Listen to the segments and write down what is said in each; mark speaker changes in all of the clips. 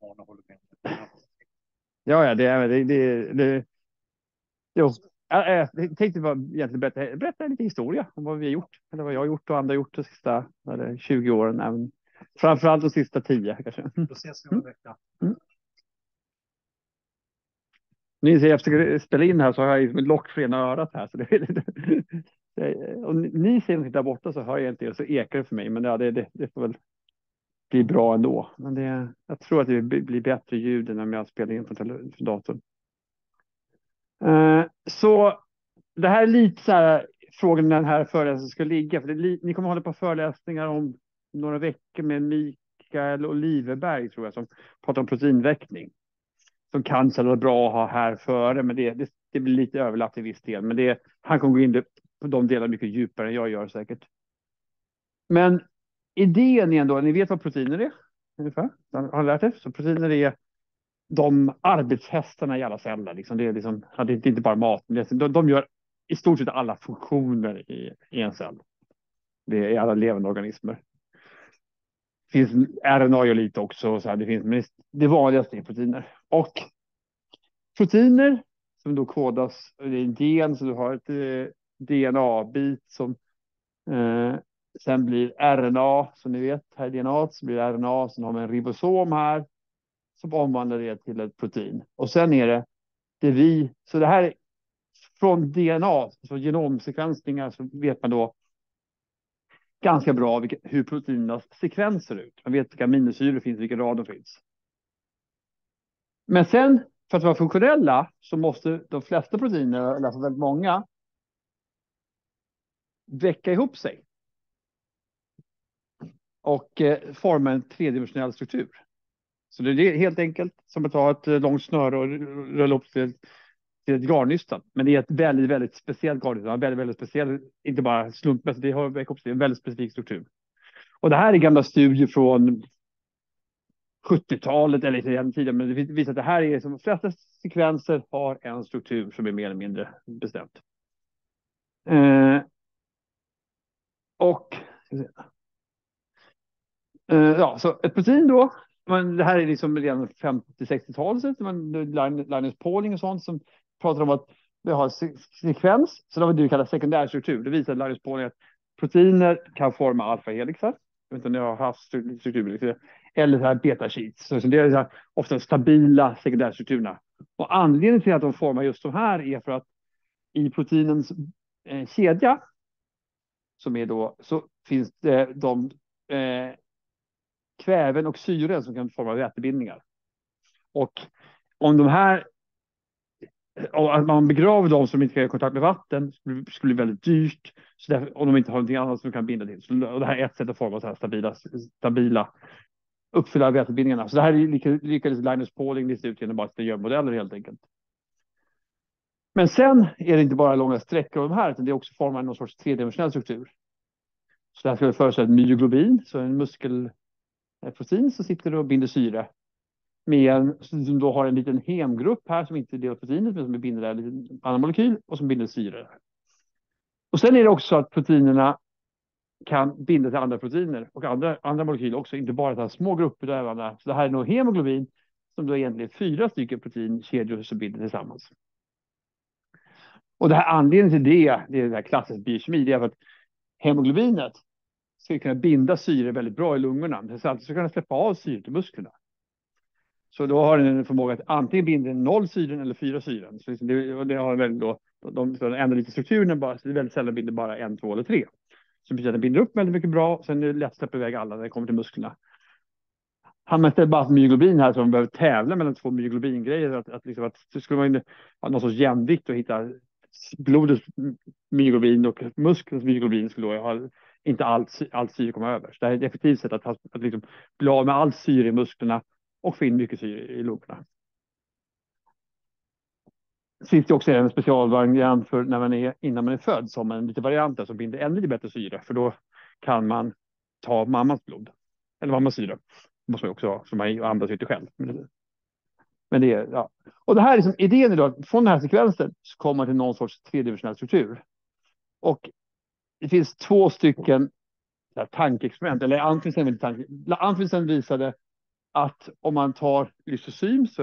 Speaker 1: Arne håller med.
Speaker 2: Ja, jag tänkte bara egentligen berätta lite historia om vad vi har gjort. Eller vad jag har gjort och andra har gjort de sista 20 åren. Även, framförallt de sista 10 kanske.
Speaker 1: Då ses vi om en vecka.
Speaker 2: Ni ser, efter att spela in här så har jag ju lock för ena örat här. Så och ni ser inte där borta så hör jag inte det, så ekar det för mig. Men ja, det får väl bli bra ändå. Men jag tror att det blir bättre ljud än om jag spelar in på datorn. Så det här är lite så här frågan när den här föreläsningen ska ligga. För ni kommer hålla på föreläsningar om några veckor med Mikael Oliverberg tror jag, som pratar om proteinväckning. Som kanske är bra att ha här före, men det blir lite överlapp i viss del. Men han kommer gå in på de delarna mycket djupare än jag gör säkert. Men idén är ändå, ni vet vad proteiner är? Ungefär. Har ni lärt er? Så proteiner är de arbetshästarna i alla celler. Liksom. Det är inte bara mat. De gör i stort sett alla funktioner i en cell. Det är alla levande organismer. Det finns RNA och lite också. Så här, men det vanligaste är proteiner. Och proteiner som då kodas, det är en gen, så du har ett DNA-bit som sen blir RNA, som ni vet, här i DNA så blir det RNA, sen har man en ribosom här som omvandlar det till ett protein. Och sen är det så det här är från DNA, så genomsekvensningar, så vet man då ganska bra hur proteinernas sekvens ser ut. Man vet vilka aminosyror finns, vilken rad de finns. Men sen, för att vara funktionella, så måste de flesta proteiner, eller för väldigt många, väcka ihop sig. Och forma en tredimensionell struktur. Så det är helt enkelt som att ta ett långt snöre och rulla upp till ett garnnystan. Men det är ett väldigt, väldigt speciellt garnnystan. Väldigt, väldigt speciellt, inte bara slumpmässigt, det har väckt upp sig en väldigt specifik struktur. Och det här är gamla studier från 70-talet eller lite tidigare, men det visar att det här är som de flesta sekvenser har en struktur som är mer eller mindre bestämt. Så ett protein då, det här är liksom redan 50-60-talet, Linus Pauling och sånt som pratar om att vi har sekvens, så det var det vi kallar sekundär struktur. Det visar Linus Pauling att proteiner kan forma alfa-helixar. Jag vet inte om ni har haft strukturer, eller så här beta-sheets. Så det är så här, ofta stabila sekundärstrukturerna. Och anledningen till att de formar just de här är för att i proteinens kedja som är då, så finns det kväven och syren som kan forma vätebildningar. Och om de här, och att man begraver dem som inte kan ha kontakt med vatten skulle bli väldigt dyrt. Så därför, om de inte har någonting annat som kan binda till. Och det här är ett sätt att forma så här stabila uppfylla vätebildningarna. Så det här lyckades Linus Pauling lista ut genom bara att göra modeller helt enkelt. Men sen är det inte bara långa sträckor av de här, utan det är också formar någon sorts tredimensionell struktur. Så det här skulle föreställa ett myoglobin, så en muskelprotein som sitter och binder syre. Som då har en liten hemgrupp här som inte delar proteinet, men som binder en liten annan molekyl och som binder syre. Och sen är det också så att proteinerna kan binda till andra proteiner och andra molekyler också, inte bara till små grupper där. Så det här är nog hemoglobin som då egentligen är 4 stycken proteinkedjor som binder tillsammans. Och det här anledningen till det är det här klassisk biokemi, det är för att hemoglobinet ska kunna binda syre väldigt bra i lungorna. Det ska alltså kunna släppa av syre till musklerna. Så då har den en förmåga att antingen binda 0 syren eller 4 syren. Så det har väldigt då, de ändrar lite strukturen bara, så det är väldigt sällan binder bara 1, 2 eller 3. Så betyder att den binder upp väldigt mycket bra, sen är det lätt att släppa iväg alla när det kommer till musklerna. Han mäter bara myoglobin här, så de behöver tävla mellan 2 myoglobingrejer. Att det skulle vara någon sorts jämvikt och hitta blodets myoglobin och muskelns myoglobin skulle då ha inte allt syre komma över. Så det här är ett effektivt sätt att liksom bli av med allt syre i musklerna och få in mycket syre i lungorna. Finns det också en specialvariant för innan man är född, som en liten variant där som binder ännu lite bättre syre, för då kan man ta mammans blod eller mammas syre. Det måste man också ha, så man andas inte själv. Men det är, ja. Och det här är liksom idén idag. Från den här sekvensen så kommer man till någon sorts tredimensionell struktur. Och det finns 2 stycken tankeexperiment. Eller Anfinsen visade att om man tar lysosym, så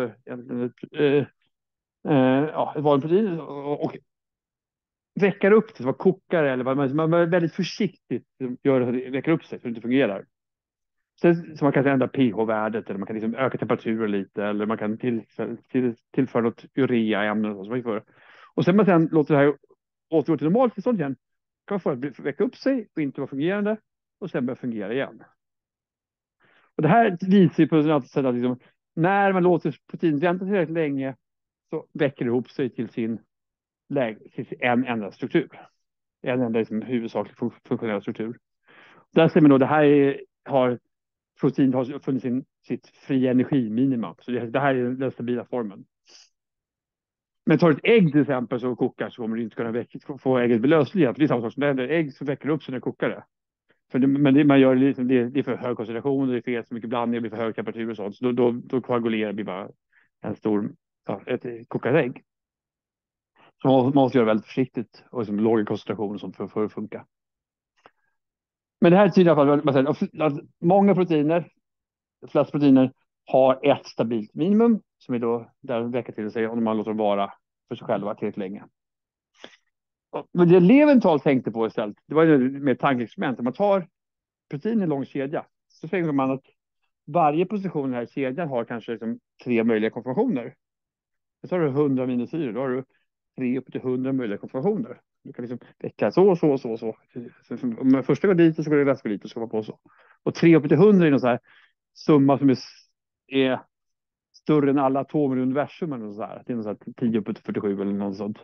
Speaker 2: ett vanligt protein, och väcker upp det, man kokar eller man är väldigt försiktigt gör det, så det väcker upp sig så det inte fungerar. Så man kan ändra pH-värdet, eller man kan liksom öka temperaturen lite, eller man kan tillföra något ureaämne och så. Och sen man sen låter det här återgå till normalt tillstånd igen, kan man få det att väcka upp sig och inte vara fungerande och sen börja fungera igen. Och det här visar ju på något sätt att liksom, när man låter protein vänta tillräckligt länge så väcker det ihop sig till till en enda struktur. En enda liksom, huvudsaklig funktionell struktur. Där ser man då, protein har funnit sitt fria energiminimum. Så det här är den stabila formen. Men tar ett ägg till exempel så kokar, så kommer du inte kunna få ägget belösligt. Det är samma sak som det är ägg, så väcker det upp sig när det kokar det. Man gör det är för hög koncentration, det är för mycket blandning, det blir för hög temperatur och sånt. Så då koagulerar det bara ett kokat ägg. Så man måste göra väldigt försiktigt och liksom låg koncentration och sånt för att funka. Men det här tyder i alla fall att många proteiner, de flesta proteiner, har ett stabilt minimum som är då där de räcker till sig om man låter dem vara för sig själva tillräckligt länge. Men det Leventhal tänkte på istället, det var ju med tankeexperiment. Om man tar protein i en lång kedja så tänker man att varje position här i kedjan har kanske liksom 3 möjliga konformationer. Så har du 100 aminosyror, då har du 3 upp till 100 möjliga konformationer. Du kan liksom väcka så. Om första går dit och så går det nästa dit och så går man på så. Och 3 upp till 100 är någon så här summa som är större än alla atomer i universum eller så här. Det är någon så här 10 upp till 47 eller något sånt.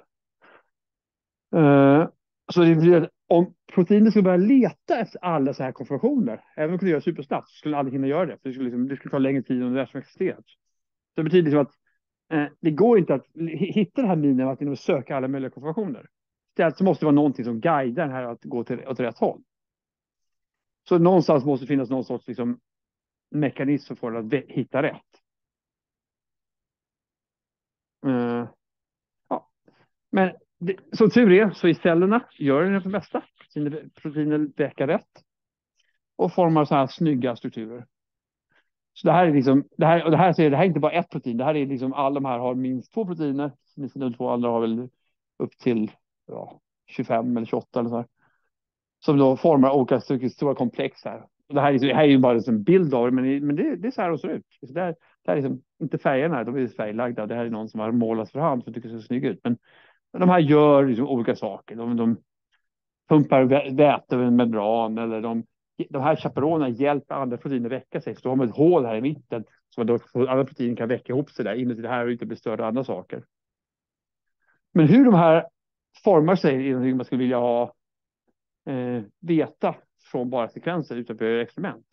Speaker 2: Så det betyder att om proteiner skulle börja leta efter alla så här konformationer, även om de kunde göra supersnabbt, så skulle de aldrig hinna göra det. För det skulle ta längre tid än universum existerat. Så det betyder liksom att det går inte att hitta det här minimumet genom att söka alla möjliga konformationer. Istället så måste det vara någonting som guidar den här att gå åt rätt håll. Så någonstans måste det finnas någon sorts liksom, mekanism för att hitta rätt. Ja. Men som tur är så i cellerna gör den det bästa. Proteiner väcker rätt och formar så här snygga strukturer. Så det här är liksom, det här är inte bara ett protein. Det här är liksom, alla de här har minst 2 proteiner. De 2 andra har väl upp till 25 eller 28 eller så här. Som då formar olika stora komplex här. Och det här är ju bara en bild av det, men det är så här de ser ut. Så det här är liksom, inte färgerna, de är färglagda. Det här är någon som har målat för hand för att det ser så snyggt ut. Men de här gör liksom olika saker. De pumpar väte över en membran, eller de här chaperonerna hjälper andra proteiner väcka sig. Så då har man ett hål här i mitten så att andra proteiner kan väcka ihop sig där inuti det här och inte bli störda av andra saker. Men hur de här formar sig är någonting man skulle vilja veta från bara sekvenser utanför experiment.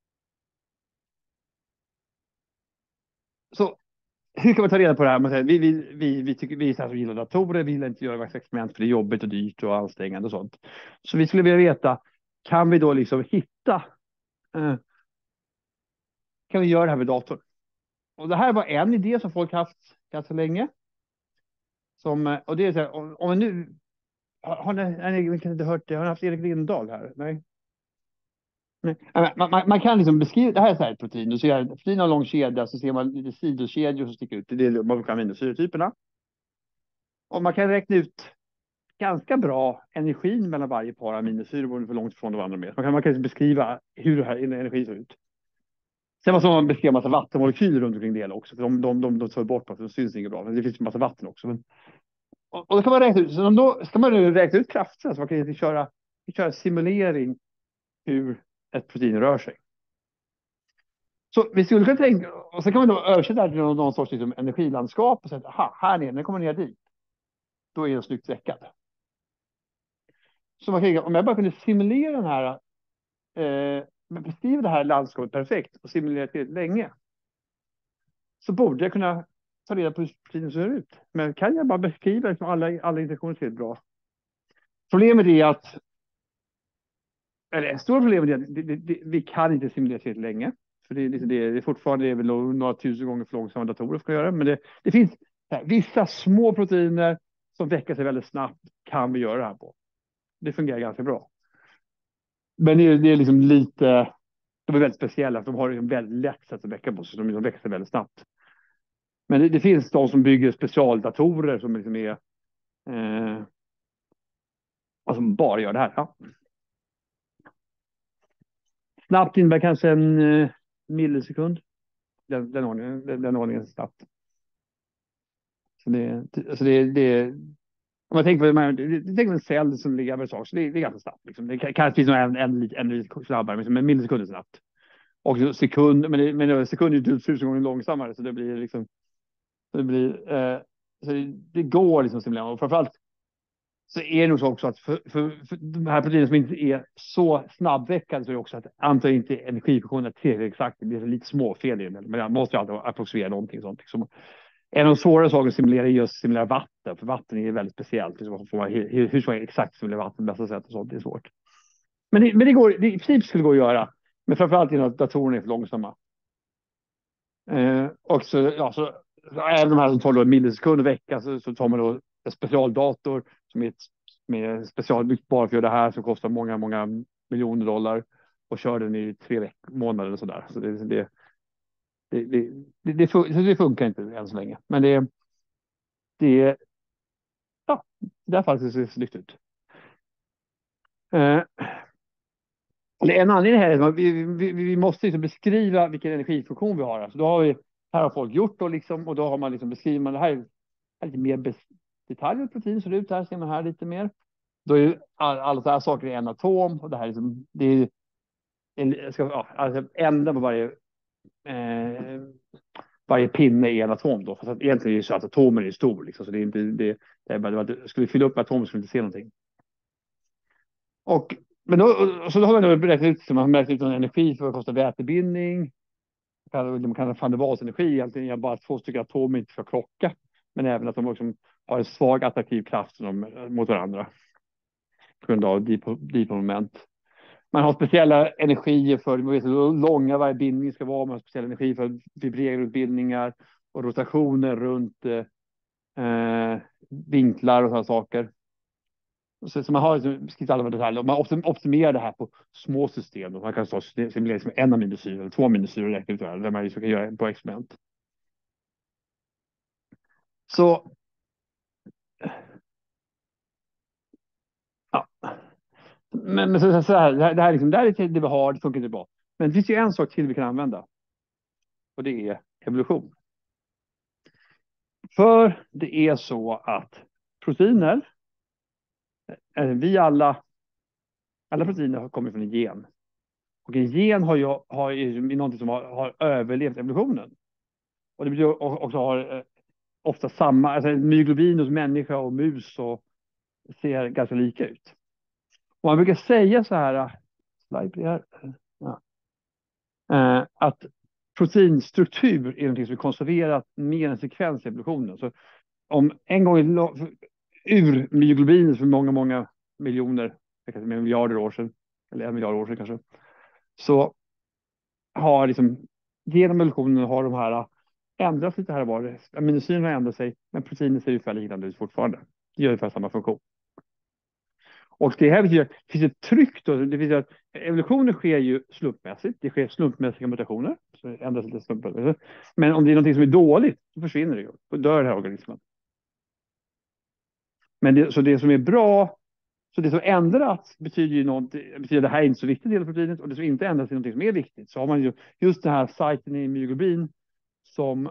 Speaker 2: Så hur kan man ta reda på det här? Man säger, vi är så här som gillar datorer, vi vill inte göra massa experiment för det är jobbigt och dyrt och ansträngande och sånt. Så vi skulle vilja veta, kan vi då liksom hitta, kan vi göra det här med datorn? Och det här var en idé som folk haft ganska länge. Och det är så här, om nu, har ni inte hört det? Har ni haft Erik Lindahl här? Nej. Nej. Man kan liksom beskriva, det här är så här ett protein. Du ser protein har en lång kedja, så ser man lite sidokedjor som sticker ut. Det är man kan aminosyretyperna. Och man kan räkna ut ganska bra energin mellan varje par aminosyror beroende på hur långt ifrån de andra med. Man kan beskriva hur det här energin ser ut. Sen måste man beskriva en massa vattenmolekyler runt omkring det också. För de tar bort för de syns inte bra. Men det finns en massa vatten också. Och då kan man räkna ut. Så då ska man räkna ut krafterna. Så man kan köra simulering hur ett protein rör sig. Så vi skulle kunna tänka. Och så kan man då översätta det till någon sorts liksom, energilandskap. Och säga, aha, här nere, när kommer ner dit. Då är den snyggt veckad. Så man kan, om jag bara kunde simulera den här. Beskriva det här landskapet perfekt. Och simulera det länge. Så borde jag kunna ta reda på hur proteinen ser ut. Men kan jag bara beskriva liksom alla interaktioner till bra? Problemet är att, eller ett stort problem är att vi kan inte simulera till länge. För det är fortfarande väl några tusen gånger för långsamma datorer för att göra. Men det finns vissa små proteiner som väcker sig väldigt snabbt kan vi göra det här på. Det fungerar ganska bra. Men det är liksom lite, De är väldigt speciella, för de har en väldigt lätt sätt att väcka på sig. De växer väldigt snabbt. Men det finns de som bygger specialdatorer som liksom är alltså bara gör det här. Ja. Snabbt innebär kanske en millisekund. Den ordningen är snabbt. Så det om man tänker på en cell som ligger över ett sak, så det är ganska snabbt. Liksom. Det kanske finns en lite snabbare, men en millisekund är snabbt. Och sekund, men sekund är ju 1000 gånger långsammare, så det blir liksom, så det går liksom att stimulera. Och framförallt så är det nog så också att för de här proteinerna som inte är så snabbväckande, så är det också att antar inte energifunktionen är tillräckligt exakt. Det blir lite småfel i det, men man måste ju alltid approximera någonting sånt. Liksom. En av de svåra sakerna att simulera är just att simulera vatten, för vatten är väldigt speciellt. Hur ska man exakt simulera vatten på bästa sätt och sånt, det är svårt. Men det går, i princip skulle det gå att göra, men framförallt genom att datorerna är för långsamma. Och så även de här som tar då en millisekund i veckan, så tar man då en specialdator som är specialbyggt bara för att göra det här, som kostar många miljoner dollar, och kör den i 3 månader eller sådär. Så det funkar inte än så länge. Men det där faktiskt ser snyggt ut. En anledning här är att vi måste liksom beskriva vilken energifunktion vi har. Alltså då här har folk gjort då liksom, och då har man liksom beskrivit det här är lite mer detaljer protein ser det ut här, ser man här lite mer. Då är alla så här saker i en atom, och det här är liksom, det är alltså änden på varje pinne i en atom då, fast att egentligen är det så att atomen är stor liksom, så det är inte det är bara, skulle vi fylla upp atomen skulle vi inte se någonting. Men då, så då har man räknat ut en energi för att kosta vätebindning. De kan ha van der Waals energi, egentligen bara 2 stycken atomer inte ska krocka, men även att de också har en svag attraktiv kraft mot varandra på grund av dipolmoment. Man har speciella energier för hur långa varje bindning ska vara. Man har speciell energi för vibreringsbildningar och rotationer runt vinklar och sådana saker. Så man har skrivit alla detaljer. Man optimerar det här på små system. Man kan simulera som 1 aminosyra eller 2 aminosyror räcker ut där man kan göra på experiment. Så ja. Men så här, det här är det vi har, det funkar inte bra. Men det finns ju en sak till vi kan använda. Och det är evolution. För det är så att proteiner, alla proteiner kommer från en gen. Och en gen har ju någonting som har överlevt evolutionen. Och det betyder också har ofta samma, alltså myoglobin hos människa och mus och ser ganska lika ut. Och man brukar säga så här, att proteinstruktur är någonting som är konserverat med en sekvens i evolutionen. Så om en gång ur myoglobinet för många miljoner, miljarder år sedan, eller 1 miljard år sedan kanske, så har liksom genom evolutionen har de här ändrats lite här och var. Aminosyrorna har ändrat sig, men proteiner ser ungefär likadant ut fortfarande. Det gör ungefär samma funktion. Och det här betyder att det finns ett tryck då. Det finns att evolutionen sker ju slumpmässigt. Det sker slumpmässiga mutationer. Så det ändras lite slumpmässigt. Men om det är någonting som är dåligt, så försvinner det ju. Då dör den här organismen. Men så det som är bra, så det som ändrats betyder ju någonting, betyder att det här är inte så viktig del av proteinet, och det som inte ändras är någonting som är viktigt. Så har man ju just den här sajten i myoglobin som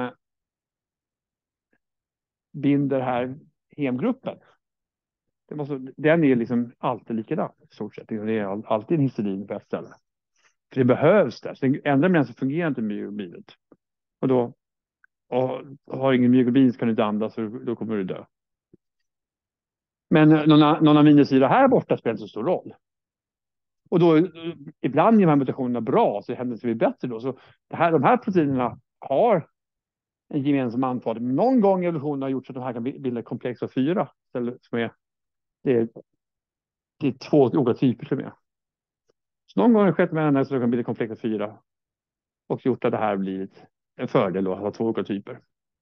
Speaker 2: binder här hemgruppen. Den är liksom alltid likadan i stort sett. Det är alltid en histidin på ett ställe. För det behövs där. Så den enda med så fungerar inte myoglobinet. Och har ingen myoglobin så kan du inte andas, och då kommer du dö. Men någon aminosyra här borta spelar inte så stor roll. Och då ibland är de här mutationerna bra, så händer det bättre då. Så de här proteinerna har en gemensam anfader. Någon gång i evolutionen har gjort så att de här kan bilda komplex av 4. Det är 2 olika typer till och med. Så någon gång har det skett med den så kan bilda komplex av 4. Och gjort att det här blir en fördel då, att ha 2 olika typer.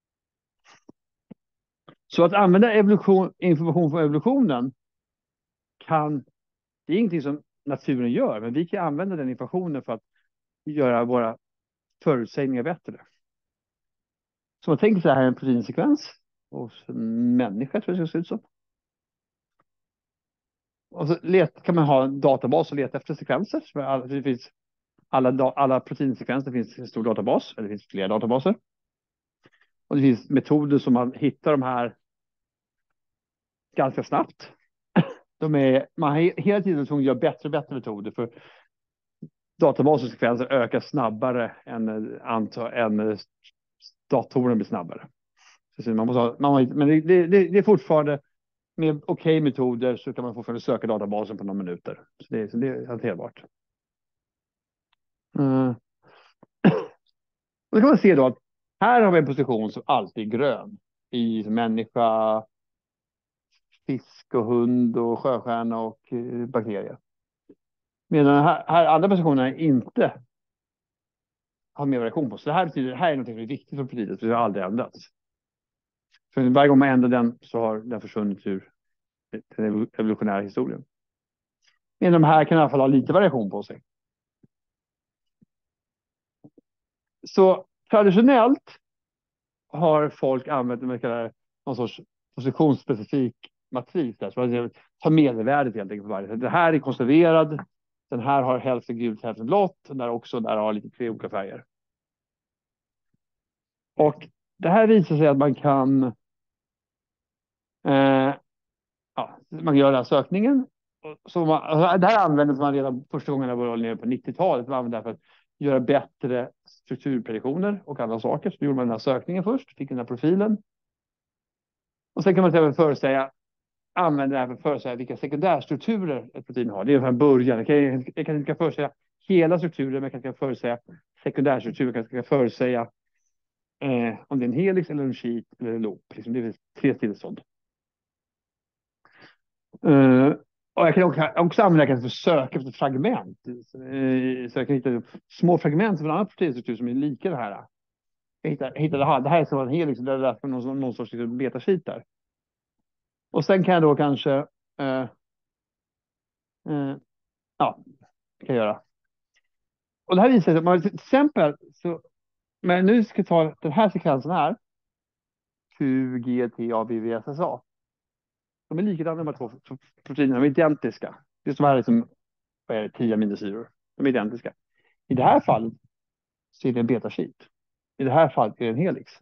Speaker 2: Så att använda information från evolutionen det är ingenting som naturen gör, men vi kan använda den informationen för att göra våra förutsägningar bättre. Så man tänker så här, en proteinsekvens hos en människa, tror jag det ska se ut som. Och så kan man ha en databas och leta efter sekvenser. Det finns alla proteinsekvenser finns i en stor databas, eller det finns flera databaser. Och det finns metoder som man hittar de här ganska snabbt. Man har hela tiden tvungen att göra bättre och bättre metoder, för databasens sekvenser ökar snabbare än datorerna blir snabbare. Så men det är fortfarande med okej metoder så kan man fortfarande söka databasen på några minuter. Så det är hanterbart. Och då kan man se då att här har vi en position som alltid är grön i människa, fisk och hund och sjöstjärna och bakterier. Medan här andra positionerna inte har mer variation på. Så det här betyder att det här är något som är viktigt för proteinet, för det har aldrig ändrats. För varje gång man ändrar den så har den försvunnit ur den evolutionära historien. Men de här kan i alla fall ha lite variation på sig. Så traditionellt har folk använt någon sorts positionsspecifik matris där. Så man tar medelvärdet helt enkelt på varje. Det här är konserverad. Den här har hälften gult, hälften blått. Den där har lite tre olika färger. Och det här visar sig att man kan man gör den här sökningen. Det här användes man redan första gången jag var nere på 90-talet. Man använde det för att göra bättre strukturprediktioner och andra saker. Så gjorde man den här sökningen först, fick den här profilen. Och sen kan man även använda det här för att förutsäga vilka sekundärstrukturer ett protein har. Det är från början. Jag kan inte förutsäga hela strukturen, men jag kan förutsäga sekundärstrukturer. Jag kan förutsäga om det är en helix eller en sheet eller en loop. Liksom det är 3 tillstånd. Och jag kan också använda det för att söka efter fragment. Så jag kan hitta små fragment av en annan proteinstruktur som är lika det här. Jag hittar det här är som en helix, det är för någon sorts betasheet där. Och sen kan jag då kanske kan göra. Och det här visar sig att man till exempel så, men nu ska jag ta den här sekvensen här. QGTABVSSA. De är likadana, de här två proteinerna, de är identiska. Det är som här liksom, 10 aminosyror. De är identiska. I det här fallet så är det en betasheet. I det här fallet är det en helix.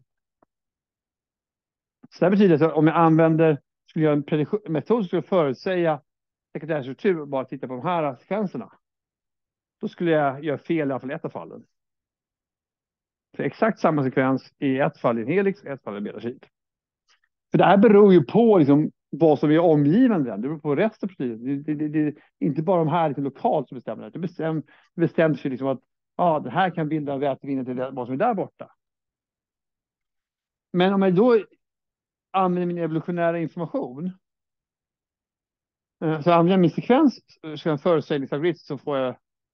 Speaker 2: Så det betyder att om jag skulle göra en metod som skulle förutsäga sekundärstruktur och bara titta på de här sekvenserna, då skulle jag göra fel i alla fall i ett av fallen. För exakt samma sekvens i ett fall i en helix, i ett fall i en betasheet. För det här beror ju på liksom, vad som är omgivande. Det beror på resten av proteinet. Det är inte bara de här liksom, lokalt som bestämmer det. Det bestäms ju liksom att det här kan bilda vätevinner till vad som är där borta. Men om jag då använder min evolutionära information, så använder jag min sekvens, så en förutsägningsalgoritm, så får jag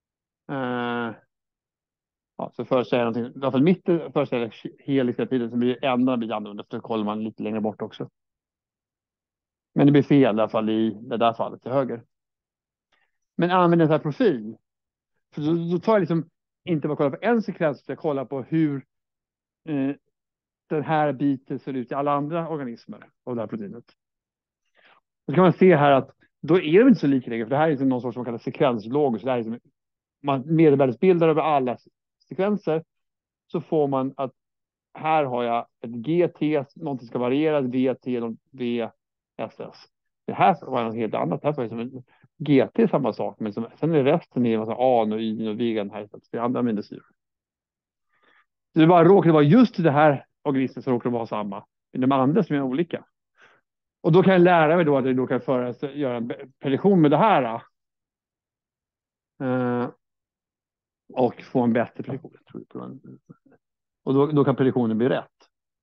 Speaker 2: så förutsäger jag någonting. I alla fall mitt förutsäger helix hela tiden, så blir ändarna blir annorlunda, för då kollar man lite längre bort också. Men det blir fel i alla fall i det där fallet till höger. Men använder den här profil. För då tar jag liksom inte bara kolla på en sekvens, utan jag kollar på hur den här biten ser ut i alla andra organismer av det här proteinet. Då kan man se här att då är de inte så lika längre, för det här är liksom någon sorts som man kallar sekvenslog. Så det här är liksom, man medelvärdesbildar över alla sekvenser, så får man att här har jag ett GT, någonting ska variera, VT, VSS. Det här var något helt annat. Det här var som en GT, samma sak, men sen är resten i en massa A och Y och vegan här, så det är andra aminosyror. Så det bara råkade vara just det här organismen som råkar vara samma, men de andra som är olika. Och då kan jag lära mig då att jag då kan göra en prediktion med det här. Och få en bättre prediktion. Och då kan prediktionen bli rätt.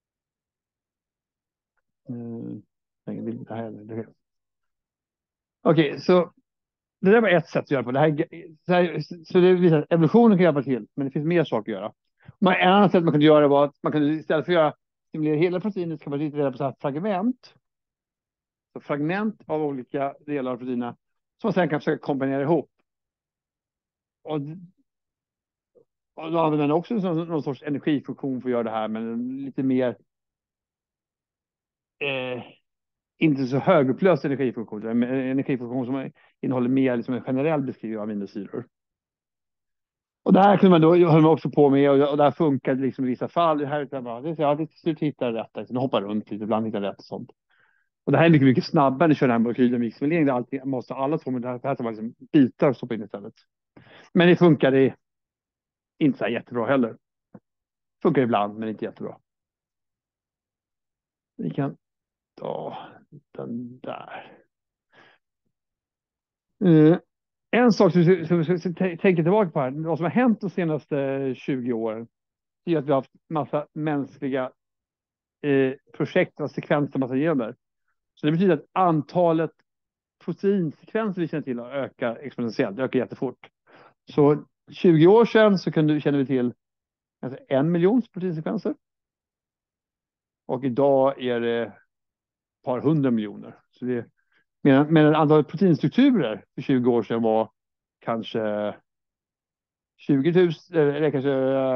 Speaker 2: Okej, så det där var ett sätt att göra på. Så det visar att evolutionen kan hjälpa till, men det finns mer saker att göra. En annan sätt man kunde göra var att man kunde istället för att stimulera hela proteinet, kan man lite reda på så här fragment. Så fragment av olika delar av proteinerna som man sen kan försöka kombinera ihop. Och då använder den också någon sorts energifunktion för att göra det här, men lite mer eh, inte så högupplöst energifunktion. En energifunktion som innehåller mer liksom en generell beskrivning av aminosyror. Och det här kunde man då, höll man också på med, och det här funkade liksom i vissa fall. Det här är bara, det till slut hittar jag rätt. Den hoppar runt lite, ibland hittar jag rätt och sånt. Och det här är mycket, mycket snabbare än att köra den här molekylmixmodellering där allting måste alla två, men det här tar man liksom bitar och stoppa in istället. Men det funkar inte så här jättebra heller. Funkar ibland, men inte jättebra. Vi kan ta den där. En sak som vi ska tänka tillbaka på här, vad som har hänt de senaste 20 åren, är att vi har haft massa mänskliga projekt och sekvenser, massa gener. Så det betyder att antalet proteinsekvenser vi känner till ökar exponentiellt, det ökar jättefort. Så 20 år sedan så kände vi till alltså 1 miljon proteinsekvenser. Och idag är det ett par 100 miljoner. Så det, medan antalet proteinstrukturer för 20 år sedan var kanske 20 000, eller kanske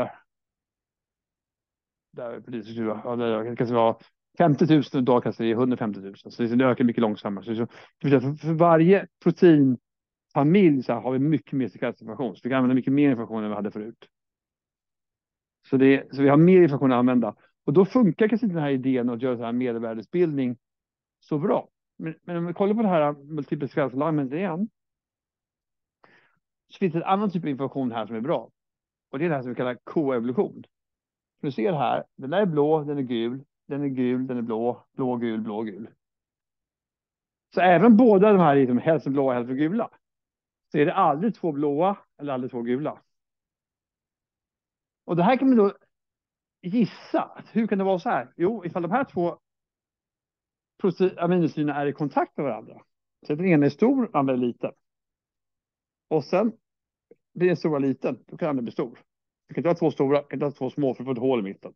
Speaker 2: där proteinstrukturer, ja, det kanske var 50 000, idag kanske det är 150 000. Så det ökar mycket långsammare. Så för varje proteinfamilj så har vi mycket mer sekvensinformation. Så vi kan använda mycket mer information än vi hade förut. Så vi har mer information att använda. Och då funkar kanske inte den här idén att göra så här medelvärdesbildning så bra. Men om vi kollar på det här multipel sequence alignment igen, så finns det en annan typ av information här som är bra. Och det är det här som vi kallar koevolution. Du ser här, den där är blå, den är gul, den är gul, den är blå, blå, gul, blå, gul. Så även båda de här är liksom hälften blåa och hälften gula. Så är det aldrig två blåa eller aldrig två gula. Och det här kan man då gissa. Hur kan det vara så här? Jo, ifall de här två aminosyrorna är i kontakt med varandra. Så den ena är stor, andra är liten. Och sen blir den stora liten, då kan den bli stor. Du kan inte ha två stora, kan inte ha två små för att få ett hål i mitten.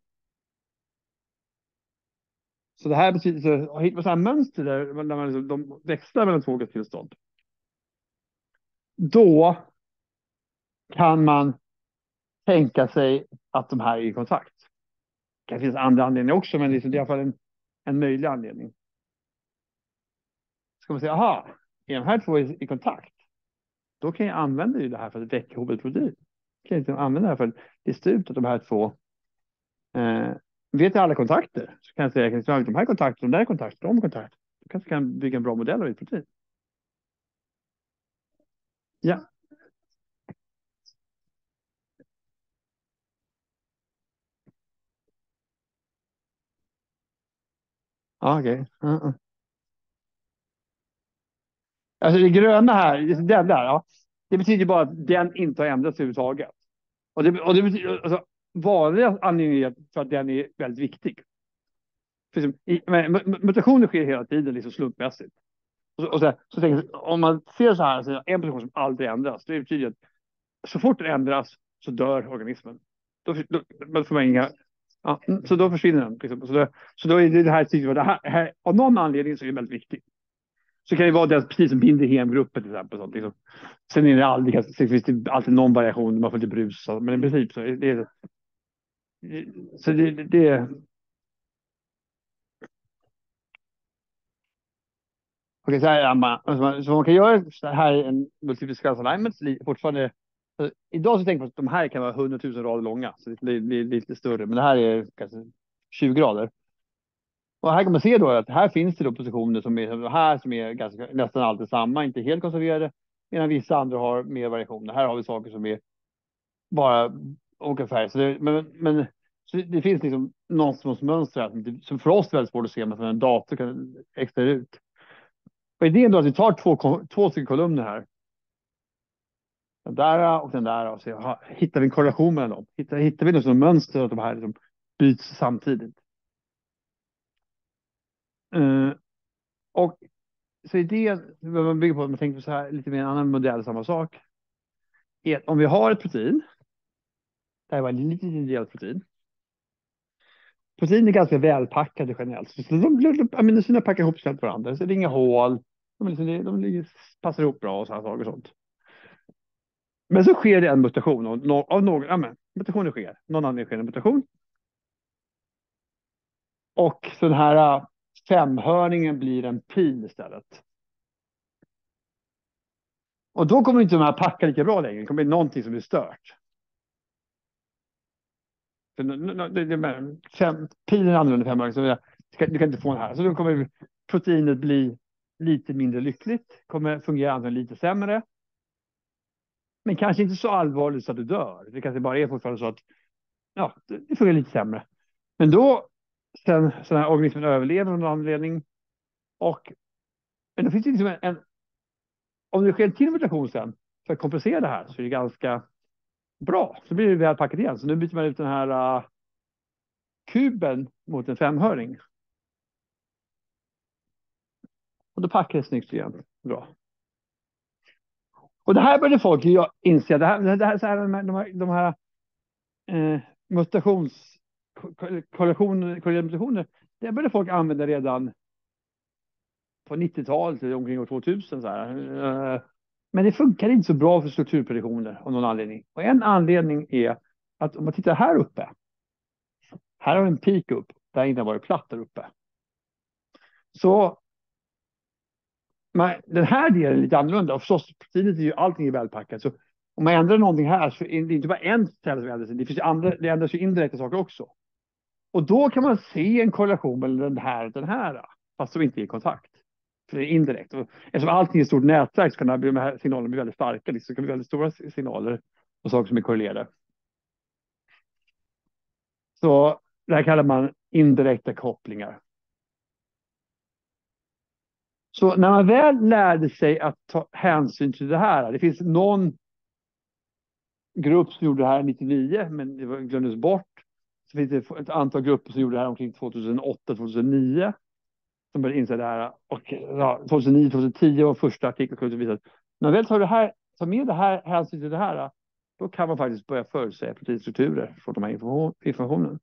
Speaker 2: Så det här betyder, hittar man så här mönster där man liksom, de växlar mellan två olika tillstånd. Då kan man tänka sig att de här är i kontakt. Det kan finnas andra anledningar också, men det är i alla fall en möjlig anledning. Ska man säga, aha, är de här två i kontakt? Då kan jag använda det här för att väcka huvudprotein. Kan jag använda det här för att lista ut att de här två vet jag alla kontakter. Så kan jag säga att de här kontakterna, de där kontakterna, de kontakter. Då kanske kan bygga en bra modell av ett protein. Ja. Okej. Alltså det gröna här, den där, ja. Det betyder bara att den inte har ändrats överhuvudtaget. Och det betyder, alltså, vanliga anledningen är för att den är väldigt viktig. Mutationer sker hela tiden liksom slumpmässigt. Så tänker jag, om man ser så här, så en mutation som aldrig ändras, det betyder att så fort den ändras så dör organismen. Då får man inga, ja, så då försvinner den. Liksom. Så då är det här, det här av någon anledning så är det väldigt viktigt. Så kan det vara det precis som binder hemgrupper till exempel. Sånt, liksom. Sen är det aldrig, sen finns det alltid någon variation, man får lite brus. Men i princip så är det. Så det okej, så man kan göra så här en multipel sequence alignment fortfarande. Idag så tänker man att de här kan vara 100 000 rader långa, så det blir lite större. Men det här är kanske 20 rader. Och här kan man se då att här finns det då positioner som är ganska, nästan alltid samma, inte helt konserverade. Medan vissa andra har mer variationer. Här har vi saker som är bara olika färger. Så det finns liksom någon sorts mönster här, som för oss är väldigt svårt att se, men som en dator kan extra ut. Och idén då är att vi tar två stycken kolumner här. Den där och den där. Och så hittar vi en korrelation mellan dem. Hittar vi något mönster att de här liksom byts samtidigt. Och så idén, man bygger på att man tänker på så här, lite mer en annan modell, samma sak. Är att om vi har ett protein. Det här var ett litet delat protein. Protein är ganska välpackade generellt. Så aminosyrorna packar ihop sig med varandra. Så det är inga hål. De passar ihop bra och så här saker och sånt. Men så sker det en mutation av någon, ja men mutationer sker. Någon anledning sker en mutation. Och så den här femhörningen blir en pil istället. Och då kommer inte de här packa lika bra längre. Det kommer bli någonting som blir stört. Pilen är annorlunda femhörning. Så du kan inte få den här. Så då kommer proteinet bli lite mindre lyckligt. Kommer fungera antagligen lite sämre. Men kanske inte så allvarligt så att du dör. Det kanske bara är fortfarande så att ja, det fungerar lite sämre. Men då, sen så här organismen överlever av någon anledning. Men det finns liksom om det sker en till mutation sen för att kompensera det här så är det ganska bra. Så blir det väl packat igen. Så nu byter man ut den här kuben mot en femhörning. Och då packar det snyggt igen. Bra. Och det här började folk inse. Det här, så här de här korrelationer. Det började folk använda redan på 90-talet, omkring år 2000. Så här. Men det funkar inte så bra för strukturprediktioner av någon anledning. Och en anledning är att om man tittar här uppe. Här har vi en peak upp. Där inte har varit platt där uppe. Så den här delen är lite annorlunda. Och förstås, proteinet är ju allting är välpackat. Så om man ändrar någonting här så är det inte bara en cell som ändrar sig. Det ändras ju indirekta saker också. Och då kan man se en korrelation mellan den här. Fast som inte är i kontakt. För det är indirekt. Och eftersom allting är ett stort nätverk så kan de här signalerna bli väldigt starka. Det kan bli väldigt stora signaler och saker som är korrelerade. Så det här kallar man indirekta kopplingar. Så när man väl lärde sig att ta hänsyn till det här. Det finns någon grupp som gjorde det här 99 men det glömdes bort. Så finns det ett antal grupper som gjorde det här omkring 2008-2009. Som började inse det här. Och 2009-2010 var första artikeln som visade att när man väl tar med det här hänsyn till det här. Då kan man faktiskt börja förutsäga proteinstrukturer från de här informationen.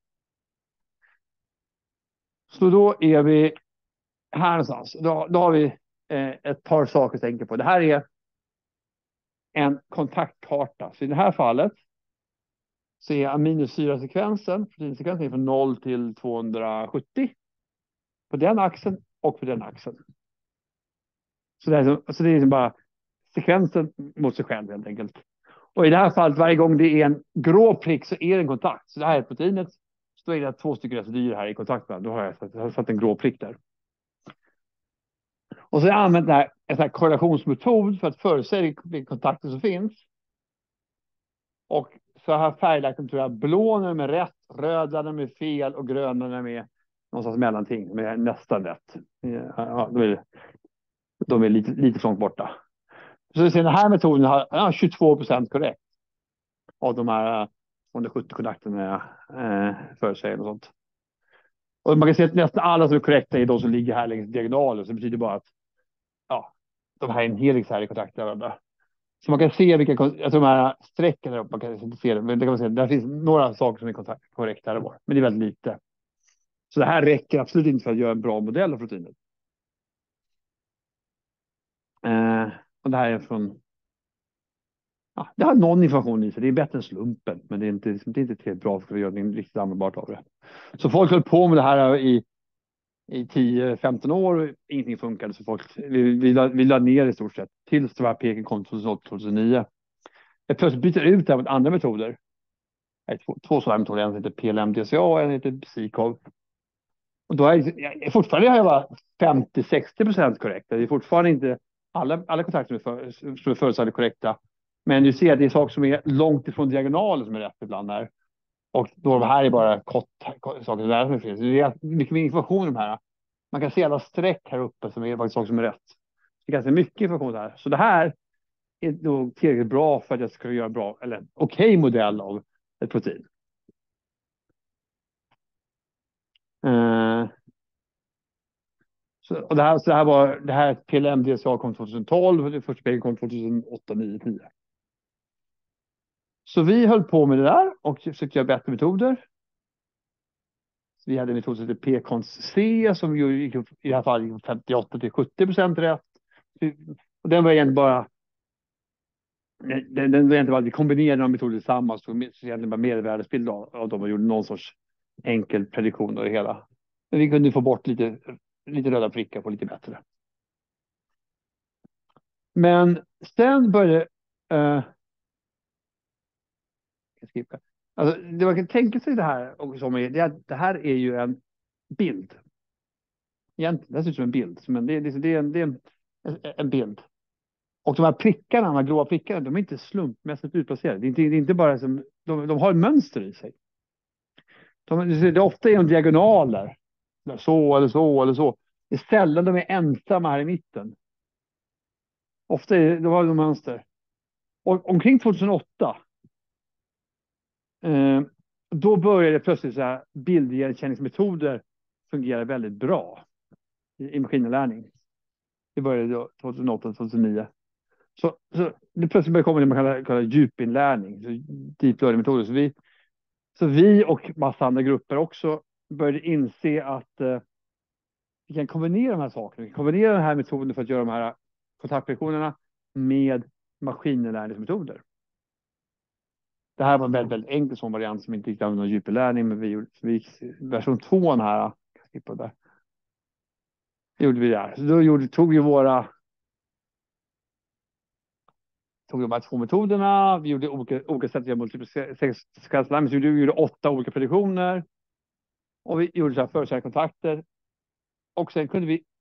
Speaker 2: Så då är vi här någonstans. Då har vi ett par saker att tänka på. Det här är en kontaktkarta. Så i det här fallet så är aminosyrasekvensen, proteinsekvensen är från 0 till 270. På den axeln och på den axeln. Så det är liksom bara sekvensen mot sig själv helt enkelt. Och i det här fallet varje gång det är en grå prick så är det en kontakt. Så det här är proteinet. Så då är det 2 stycken residuer här i kontakt med. Då har jag satt en grå prick där. Och så har jag använt en sån här korrelationsmetod för att förutsäga vilka kontakter som finns. Och så har jag färglagt dem tror jag blå när de är rätt, röda när de är fel och gröna när de är någonstans mellanting. De är nästan rätt. Ja, de är lite långt borta. Så den här metoden har 22% korrekt. Av de här 270 kontakterna förutsäger och sånt. Och man kan se att nästan alla som är korrekta är de som ligger här längs diagonalen. Så det betyder bara att de här är en helix här i kontakt med varandra. Så man kan se vilka, alltså de här strecken där uppe, man kan inte se det, men det kan man se, där finns några saker som är korrekt här och var. Men det är väldigt lite. Så det här räcker absolut inte för att göra en bra modell av proteinet. Och det här är från... Ja, det har någon information i sig. Det är bättre än slumpen. Men det är inte helt bra för att göra något riktigt användbart av det. Så folk höll på med det här i 10-15 år och ingenting funkade. Så folk, vi lade ner i stort sett. Tills det var peken kom 2008-2009. Jag plötsligt byter ut det mot andra metoder. Två sådana metoder. En heter PLM-DCA och en heter CCOV. Och då fortfarande har jag bara 50-60% korrekt. Det är fortfarande inte alla kontakter som är förutsatta korrekta. Men du ser att det är saker som är långt ifrån diagonalen som är rätt ibland här. Och då här är bara saker där som finns. Det är mycket mer information om de här. Man kan se alla streck här uppe som är faktiskt saker som är rätt. Det är ganska mycket information här. Så det här är då tillräckligt bra för att jag ska göra bra eller okej modell av ett protein. Och det här PLM-DSA kom 2012 och det första PLM kom 2008, 9, 10. Så vi höll på med det där och försökte göra bättre metoder. Så vi hade en metod som heter PCONS-C som gick i det här fallet 58-70% rätt. Och den var egentligen bara Den egentligen bara, vi kombinerade de metoder tillsammans och så egentligen bara mervärdesbild av dem och gjorde någon sorts enkel prediktion av det hela. Men vi kunde få bort lite röda prickar på lite bättre. Men sen började alltså, det man kan tänka sig det här också, det är att det här är ju en bild. Egentligen, det ser ut som en bild. Men det är en bild. Och de här prickarna, de här gråa prickarna, de är inte slumpmässigt utplacerade. Det är inte bara som, de har ett mönster i sig. Det är ofta är diagonaler. Så eller så eller så. Det är sällan de är ensamma här i mitten. Ofta de har de mönster. Och omkring 2008 då började plötsligt så här bildigenkänningsmetoder fungera väldigt bra i maskininlärning. Det började då 2008-2009. Så det plötsligt började komma det man kallar djupinlärning, deep learning-metoder. Så vi och massa andra grupper också började inse att vi kan kombinera de här sakerna. Vi kan kombinera den här metoden för att göra de här kontaktprojektionerna med maskininlärningsmetoder. Det här var en väldigt, väldigt enkel sån variant som inte gick använda någon djupinlärning, men vi gick version 2 här. Där. Det gjorde vi där. Så då tog vi de här två metoderna. Vi gjorde olika sätt att göra multiplikationssekvenslärning. Så vi gjorde 8 olika prediktioner. Och vi gjorde så här förutsägda kontakter. Och sen kunde vi...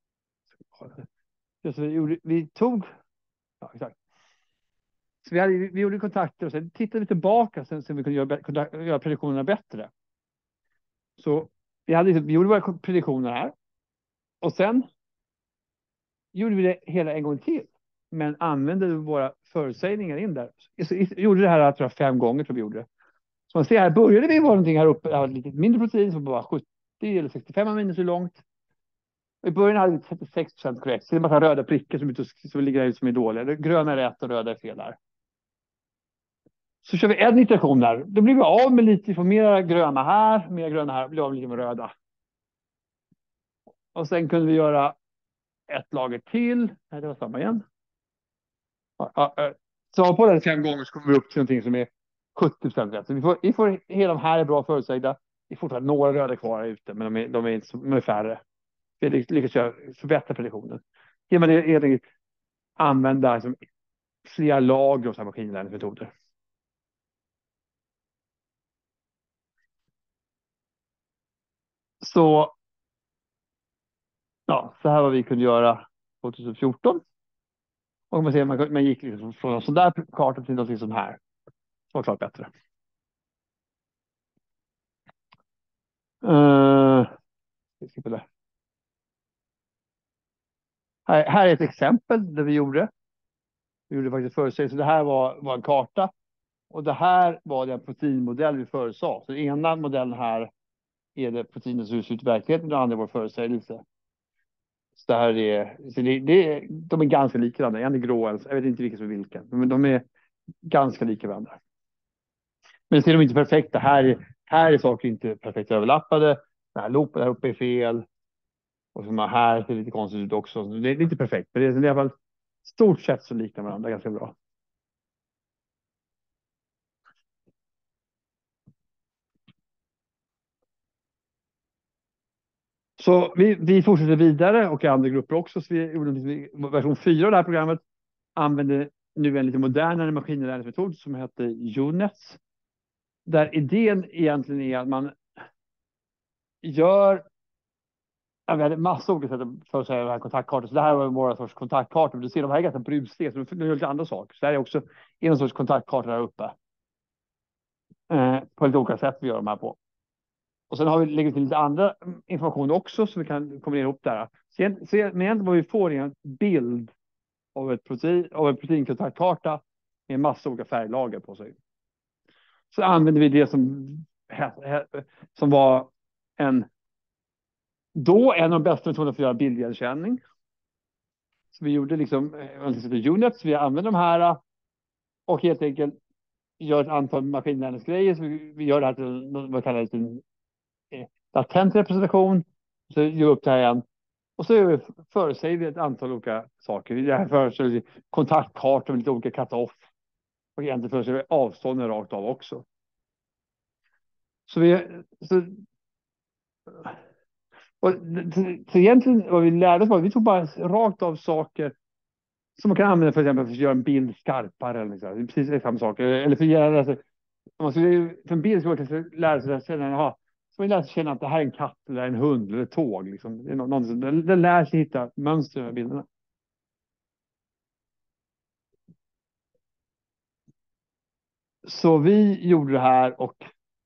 Speaker 2: Vi tog... Ja, exakt. Så vi gjorde kontakter och sen tittade vi tillbaka sen vi kunde göra prediktionerna bättre. Så vi gjorde våra prediktioner här. Och sen gjorde vi det hela en gång till. Men använde våra förutsägningar in där. Så gjorde det här tror jag 5 gånger tror vi gjorde det. Så man ser här började vi vara någonting här uppe. Det var lite mindre protein som bara 70 eller 65 aminer så långt. I början hade vi 36% korrekt. Så det är en massa röda prickar som ligger där som är dåliga. Det gröna är rätt och röda är fel där. Så kör vi en iteration där. Då blir vi av med lite, vi får mer gröna här, blir av med lite med röda. Och sen kunde vi göra ett lager till. Nej, det var samma igen. Så på den 5 gånger så kommer vi upp till någonting som är 70% rätt. Så vi får hela de här är bra förutsägda. Vi får fortfarande några röda kvar ute, men de är färre. Vi lyckas förbättra prediktionen. Genom att helt enkelt använda liksom, flera lager av maskininlärningsmetoder. Så här vad vi kunde göra 2014. Och man ser man gick liksom från en sån där karta till något som här. Så var klart bättre. Här är ett exempel där vi gjorde faktiskt förutsägelse. Så det här var en karta. Och det här var den proteinmodell vi förutsade. Så den ena modellen här är det proteiner som ser ut i verkligheten. Den andra är vår förutsägelse. Så det här de är ganska lika varandra. En är grå, jag vet inte vilken som är vilken. Men de är ganska lika varandra. Men så är de inte perfekta. Här är saker inte perfekt överlappade. Den här loopen här uppe är fel. Och så här ser det lite konstigt ut också. Det är inte perfekt. Men det är i alla fall stort sett så liknar varandra ganska bra. Så vi fortsätter vidare och andra grupper också. Så vi gjorde version 4 av det här programmet. Använde nu en lite modernare maskininlärningsmetod som heter UNets. Där idén egentligen är att man gör... vi hade massa olika sätt för att säga de här kontaktkartor. Så det här var våra sorts kontaktkartor. Du ser de här är ganska brusiga. Så de gör lite andra saker. Så det här är också en sorts kontaktkartor där uppe. På lite olika sätt vi gör de här på. Och sen har vi lägger till lite andra information också. Så vi kan kombinera ihop där. Så egentligen vad vi får är en bild av en proteinkontaktkarta med en massa olika färglager på sig. Så använder vi det som var en av de bästa metoderna för att göra bildigenkänning. Så vi gjorde liksom units, vi använder de här och helt enkelt gör ett antal maskininlärningsgrejer. Så vi gör det här till vad kallar det en latent representation. Så gör vi upp det här igen. Och så förutsäger vi ett antal olika saker. Det här förutsäger kontaktkartor med lite olika cut-off. och egentligen föreslår vi avstånden rakt av också. Så egentligen vad vi lärde oss var att vi tog bara rakt av saker som man kan använda för exempel för att göra en bild skarpare. Eller så. Det är precis samma sak. Eller för att göra, alltså, om man skulle, för en bild ska man kanske lära sig att känna, så man lär sig känna att det här är en katt, eller en hund, eller ett tåg. Liksom. Det är någonting, den lär sig hitta mönster i de här bilderna. Så vi gjorde det här och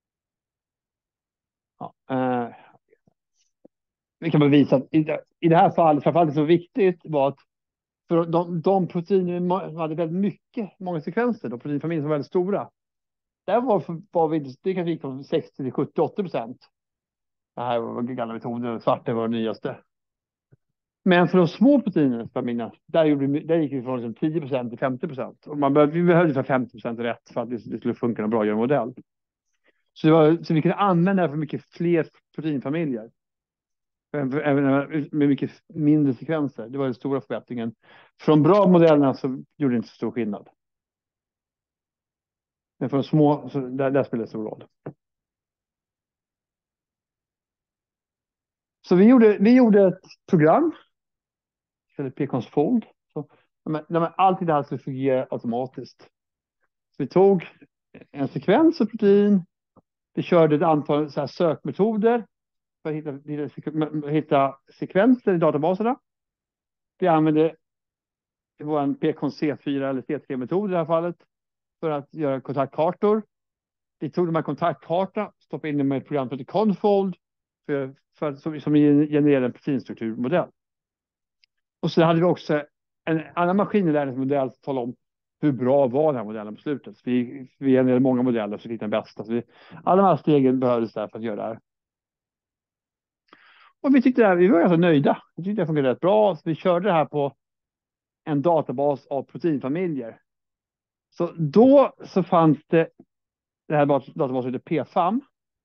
Speaker 2: vi kan bevisa att i det här fallet, framförallt det som var viktigt var att för de proteiner hade väldigt många sekvenser, de proteinfamiljer som var väldigt stora. Där var vi, det kanske gick från 60 till 70-80%. Det här var gamla metoder, svarta var det nyaste. Men för de små proteinfamiljerna, där gick vi från 10% till 50%. Och vi behövde för 50% rätt för att det skulle funka bra att göra en modell. Så vi kunde använda det för mycket fler proteinfamiljer. Även med mycket mindre sekvenser. Det var den stora förbättringen. Från bra modellerna så gjorde det inte så stor skillnad. Men för de små, så där spelar det stor roll. Så vi gjorde ett program. Eller P-Confold. När alltid det här skulle fungera automatiskt. Så vi tog en sekvens av protein. Vi körde ett antal så här sökmetoder för att hitta sekvenser i databaserna. Vi använde vår P-Con C4 eller C3-metod i det här fallet för att göra kontaktkartor. Vi tog de här kontaktkartorna, stoppade in dem i ett program som heter Confold som genererar en proteinstrukturmodell. Och så hade vi också en annan maskininlärningsmodell som talade om hur bra var den här modellen på slutet. Så vi genererade många modeller så vi fick den bästa. Så alla de här stegen behövdes där för att göra det här. Och vi var ganska nöjda. Vi tyckte det fungerade rätt bra. Så vi körde det här på en databas av proteinfamiljer. Så då så fanns det här databasen heter PFAM.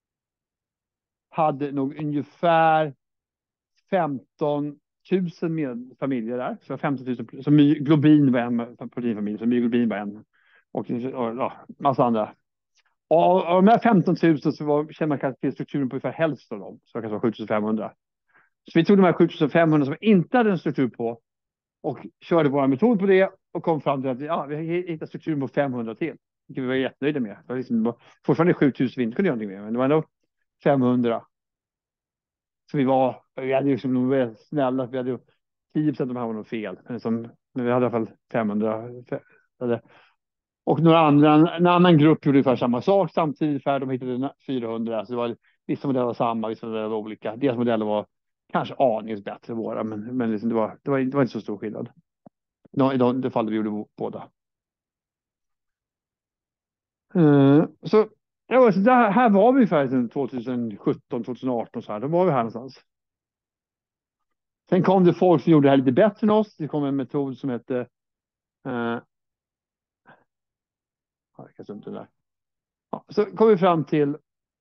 Speaker 2: Hade nog ungefär 15 000 familjer där. Så 15 000, så myoglobin var en proteinfamilj, så myoglobin var en. Och massa andra. Och av de här 15 000 så känner man kanske till strukturen på ungefär hälften av dem. Så det kanske var 7500. Så vi tog de här 7500 som inte hade en struktur på och körde vår metod på det och kom fram till att vi hittade strukturen på 500 till. Vilket vi var jättenöjda med. Det var liksom, fortfarande 7000 vi inte kunde göra någonting med, men det var ändå 500. Så vi hade liksom varit snälla, vi hade 10% av de här var nog fel. Men vi hade i alla fall 500. Och en annan grupp gjorde ungefär samma sak samtidigt, för de hittade 400. Så det var vissa modeller var samma, vissa modeller var olika. Deras modeller var kanske aningen bättre än våra, men liksom det var inte så stor skillnad. I det fallet vi gjorde båda. Så här var vi ungefär 2017, 2018 så här. Då var vi här någonstans. Sen kom det folk som gjorde det här lite bättre än oss. Det kom en metod som hette så kom vi fram till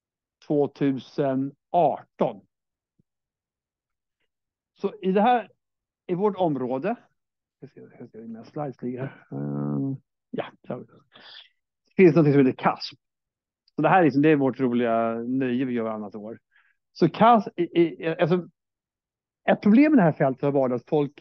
Speaker 2: 2018. Så i vårt område, jag ska se mina slides ligger här. Det finns något som heter KASP. Så det här det är vårt roliga nöje vi gör varannat år. Så KASP, alltså, ett problem med det här fältet har varit att folk,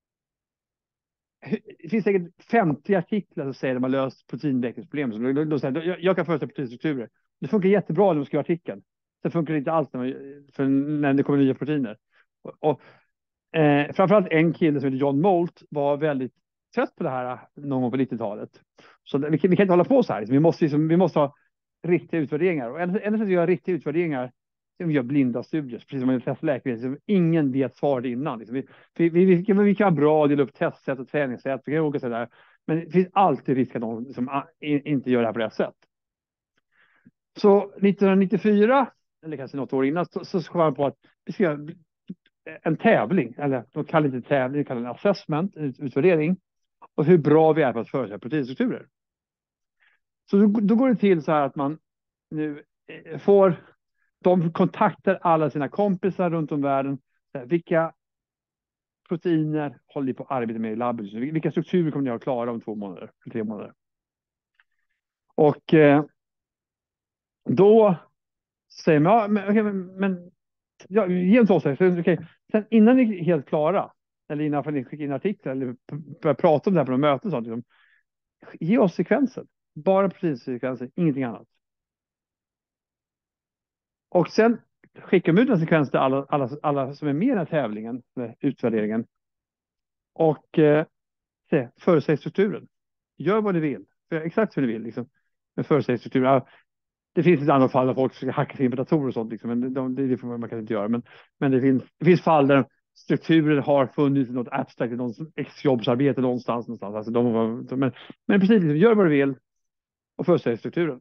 Speaker 2: det finns säkert 50 artiklar som säger att man löst proteinväxlingsproblem. De säger, jag kan föreställa proteinstrukturer. Det funkar jättebra när man skriver artikeln. Sen funkar det inte alls när det kommer nya proteiner. Och framförallt en kille som heter John Molt var väldigt trött på det här någon gång på 90-talet. Så vi kan inte hålla på så här. Vi måste ha riktiga utvärderingar. Och enda sätt att göra riktiga utvärderingar är att vi gör blinda studier. Precis som man testar läkemedel. Ingen vet svaret innan. Vi kan vara bra att dela upp testsätt och träningssätt. Vi kan åka så där. Men det finns alltid risk att någon som inte gör det här på rätt sätt. Så 1994, eller kanske något år innan, så kom man på att vi ska göra en tävling. Eller de kallar det inte tävling, de kallar det en assessment, en utvärdering. Och hur bra vi är på att förutsäga proteinstrukturer. Så då går det till så här att man nu de kontaktar alla sina kompisar runt om världen. Vilka proteiner håller ni på att arbeta med i labbet? Vilka strukturer kommer ni att klara om 2 månader, 3 månader? Och då säger man, ja, men, okej, men ja, ge en så okej. Sen innan ni är helt klara, eller innan ni skickar in artiklar eller börjar prata om det här på något möte, så liksom, ge oss sekvensen. Bara proteinsekvenser, ingenting annat. Och sen skickar de ut en sekvens till alla som är med i den här tävlingen, utvärderingen. Och förutsäg strukturen. Gör vad ni vill. Exakt hur ni vill. Liksom. Men förutsäg strukturen. Ja, det finns ett annat fall där folk ska hacka sig in på datorer och sånt. Liksom, men det får man kanske inte göra. Men det finns fall där strukturen har funnits i något abstrakt, i något exjobbsarbete någonstans. Alltså men precis, liksom, gör vad du vill och förutsäg strukturen.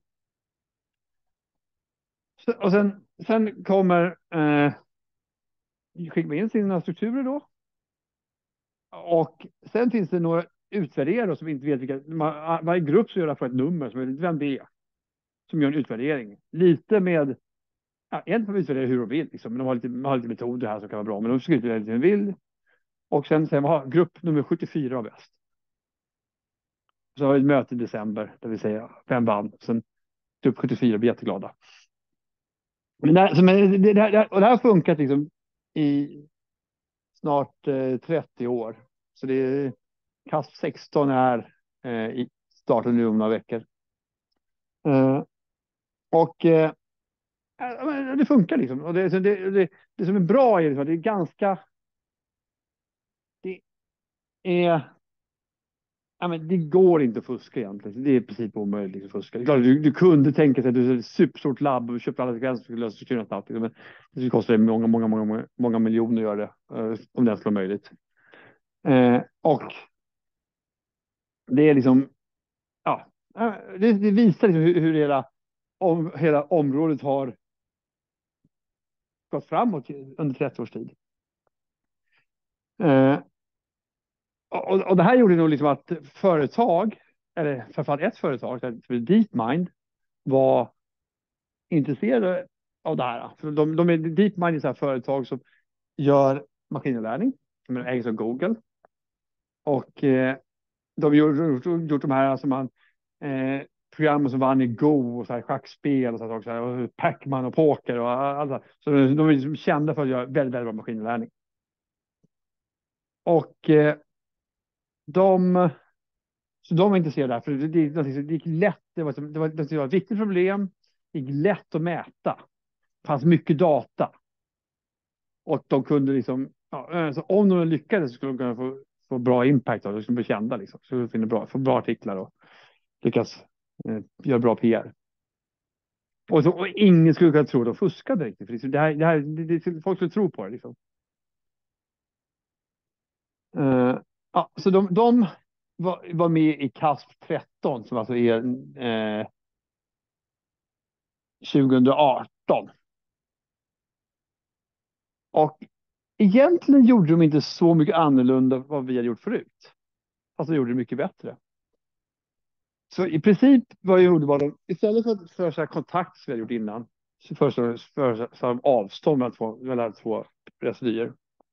Speaker 2: Och sen kommer skickar vi in sina strukturer då. Och sen finns det några utvärderare som inte vet vilka. Varje grupp så gör det för ett nummer som är lite vem det är. Som gör en utvärdering. Lite med. Ja, egentligen får vi utvärdera hur de vill. Liksom. Men de har lite metoder här som kan vara bra. Men de ska utvärdera lite hur de vill. Och sen säger man grupp nummer 74 var bäst. Så har vi ett möte i december. Där vi säger 5 band. Sen grupp 74 blir jätteglada. Men det här har funkat liksom i snart 30 år. Så det är KASP 16 är i starten nu om några veckor. Och det funkar liksom. Och det som är bra är liksom, det är ganska. Det är. Ja, men det går inte att fuska egentligen. Det är i princip omöjligt att fuska. Det är klart, du kunde tänka sig att du är ett superstort labb och köper alla sekvenser och skulle lösa strukturen snabbt. Men det skulle kosta många miljoner att göra det. Om det skulle vara möjligt. Och det är liksom. Ja, det visar liksom hur hela området har gått framåt under 30 års tid. Och det här gjorde nog liksom att företag, eller framförallt ett företag, DeepMind, var intresserade av det här. För DeepMind är så här företag som gör maskininlärning, som ägs av Google. Och de har gjort de här som man programmen som vann i Go och så här schackspel och så här, och Pac-Man och poker och allt. Så de är liksom kända för att göra väldigt, väldigt bra maskininlärning. Och de var intresserade där, för det gick lätt. Det var ett viktigt problem. Det gick lätt att mäta. Det fanns mycket data. Och de kunde liksom, ja, så om de lyckades så skulle de kunna få bra impact. De skulle bli kända liksom. Så få bra artiklar och lyckas göra bra PR. Och ingen skulle kunna tro att de fuskade riktigt. För liksom, folk skulle tro på det liksom. Ja, så de var med i KASP 13 som alltså är 2018. Och egentligen gjorde de inte så mycket annorlunda vad vi hade gjort förut. Alltså de gjorde det mycket bättre. Så i princip vad jag gjorde var de, istället för så här kontakt som vi hade gjort innan, så föreslog de avstånd mellan två residyer.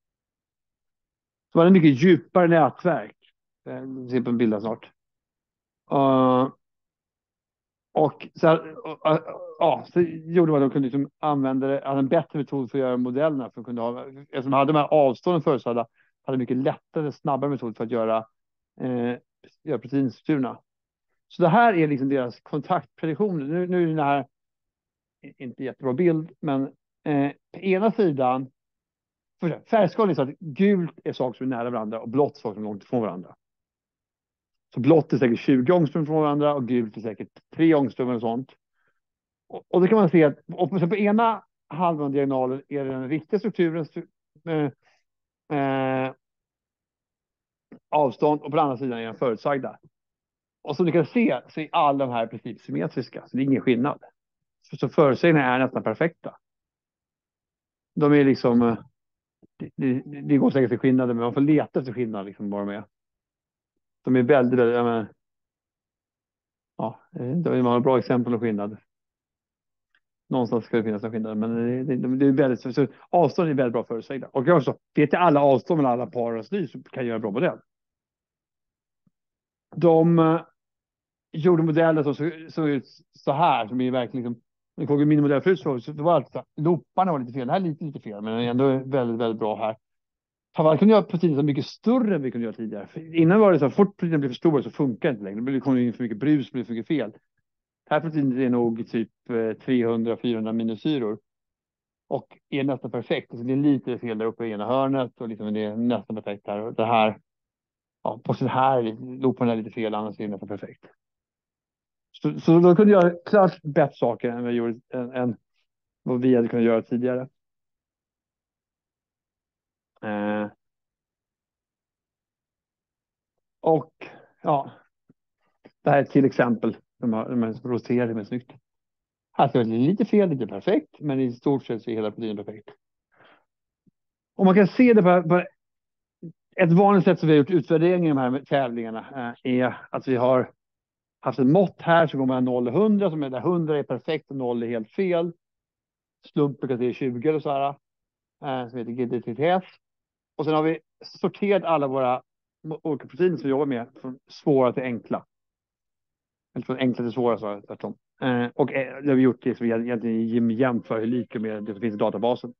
Speaker 2: Så var det mycket djupare nätverk. Vi ser på en bild snart. Och så här, så gjorde man att de kunde liksom använda en bättre metod för att göra modellerna. För att kunna eftersom de hade de här avstånden förutsedda, hade mycket lättare, snabbare metod för att göra proteinstrukturerna. Så det här är liksom deras kontaktprediktion. Nu är den här inte jättebra bild, men på ena sidan, färgskalan är så att gult är saker som är nära varandra och blått saker som är långt ifrån varandra. Så blått är säkert 20 ångström från varandra och gult är säkert 3 ångström eller sånt. Och då kan man se att på ena halvan av diagonalen är den riktiga strukturen avstånd och på den andra sidan är den förutsagda. Och som ni kan se så är alla de här i princip symmetriska, så det är ingen skillnad. Så förutsägningarna är nästan perfekta. De är liksom, det går säkert till skillnader, men man får leta efter skillnader liksom bara med. De är väldigt, man har bra exempel på skillnad. Någonstans ska det finnas en skillnad, men det är väldigt, så avstånd är väldigt bra förutsägda. Och jag också, vet jag alla avstånd mellan alla par och styr så kan jag göra en bra modell. gjorde modeller som såg ut så här, som är verkligen liksom, jag såg min modell förut så det var alltså, looparna var lite fel, det här är lite fel, men ändå väldigt, väldigt bra här. Framförallt kunde göra proteiner som mycket större än vi kunde göra tidigare. För innan var det så att fort proteinen blev för stora så funkar det inte längre. Det kom in för mycket brus, det blev för mycket fel. Det här proteinet är nog typ 300-400 aminosyror. Och är nästan perfekt. Alltså det är lite fel där uppe i ena hörnet och liksom det är nästan perfekt här. Och det här, ja, på den här loopen är lite fel, annars är det nästan perfekt. Så då kunde jag göra klart bättre saker än vad, gjorde, än vad vi hade kunnat göra tidigare. Och ja, det här är till exempel. De här roterar med snyggt. Alltså det är lite fel, lite perfekt. Men i stort sett så är hela proteinen perfekt. Och man kan se det på ett vanligt sätt som vi har gjort utvärdering i de här tävlingarna. Är att vi har haft ett mått här som går mellan 0 och 100. Som är där 100 är perfekt och 0 är helt fel. Slump brukar det är 20 eller så här. Som heter GDTTS. Och sen har vi sorterat alla våra olika proteiner som vi jobbar med från svåra till enkla. Eller från enkla till svåra, så tvärtom. Och det har vi gjort det som egentligen jämför hur lika med det som finns i databasen.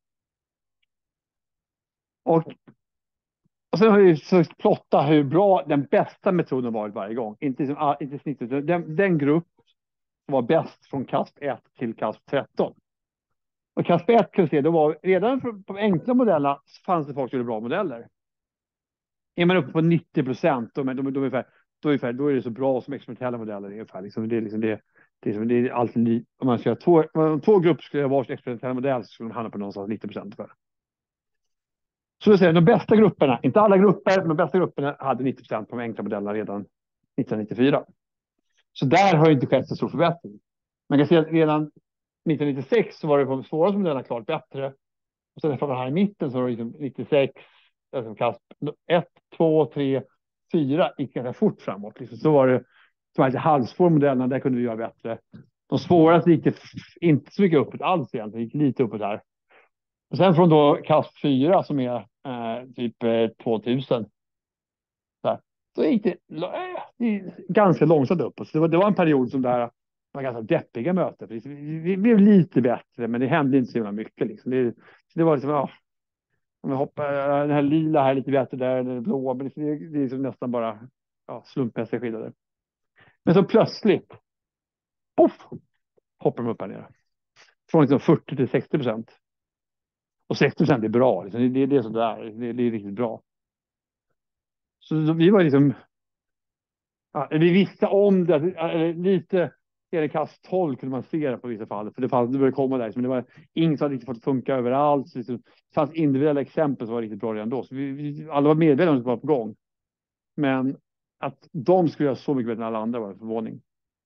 Speaker 2: Och sen har vi försökt plotta hur bra den bästa metoden varit varje gång. Inte snittet. Den grupp som var bäst från KASP 1 till KASP 13. Och KASP 1 kan se, då var redan på de enkla modellerna fanns det folk som gjorde bra modeller. Är man uppe på 90%, då är det så bra som experimentella modeller ungefär. Liksom, det är alltid, om man ska göra två grupper skulle göra varsin experimentell modell så skulle de hamna på någonstans 90% för. Så det säger de bästa grupperna, inte alla grupper, men de bästa grupperna hade 90% på de enkla modellerna redan 1994. Så där har inte skett så stor förbättring. Man kan se att redan 1996 så var det på de svåraste modellerna klart bättre. Och sen från här i mitten så var det liksom 96, alltså KASP 1, 2, 3, 4 gick ganska fort framåt. Liksom. Så var det de här halvsvåra modellerna, där kunde vi göra bättre. De svåraste gick det inte så mycket uppåt alls egentligen, det gick lite uppåt här. Och sen från då KASP 4 som är typ 2000. Där, då gick det ganska långsamt uppåt. Så det var en period som där var ganska deppiga möten. Vi blev lite bättre, men det hände inte så himla mycket. Liksom. Det var liksom, ja, om jag hoppar, den här lila här är lite bättre där, den blå, men det är liksom nästan bara slumpmässiga skillnader. Men så plötsligt, poff, hoppar de upp här nere. Från liksom 40 till 60%. Och 60% är bra, liksom. Det är sådär, det är riktigt bra. Så vi var liksom, vi visste om det, lite i KASP 12 kunde man se det på vissa fall. För det började komma där, men det var inget som hade riktigt fått funka överallt. Så det fanns individuella exempel som var riktigt bra redan då. Så vi alla var medvetna om att det var på gång. Men att de skulle göra så mycket bättre än alla andra var en förvåning.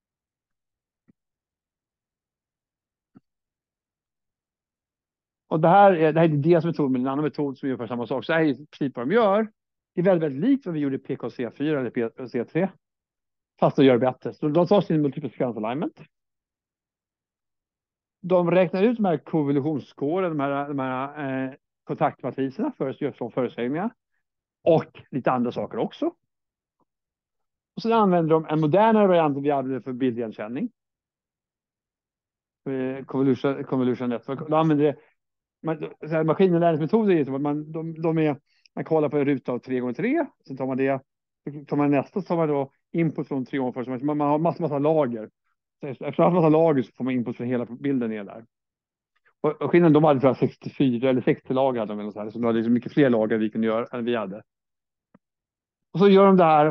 Speaker 2: Och det här är deras metod, men en annan metod som gör för samma sak. Så det här är i princip vad de gör. Det är väldigt, väldigt likt vad vi gjorde i PKC4 eller PKC3. Fast de gör bättre. Så de tar sin multiple sequence alignment. De räknar ut de här konvolutionskåren, de här kontaktmatriserna från förutsägningar. Och lite andra saker också. Och sen använder de en modernare variant vi använder för bildigenkänning. Convolution network. De använder maskininlärningsmetoder är som att man kollar på en ruta av 3x3. Sen tar man det. Tar man nästa så tar man då input från 3 år. Man har massa lager. Så efter att massa lager så får man input från hela bilden ner där. Och skillnaden, de hade 64 eller 60 lager hade de eller så här. Så de hade liksom mycket fler lager vi kunde göra än vi hade. Och så gör de det här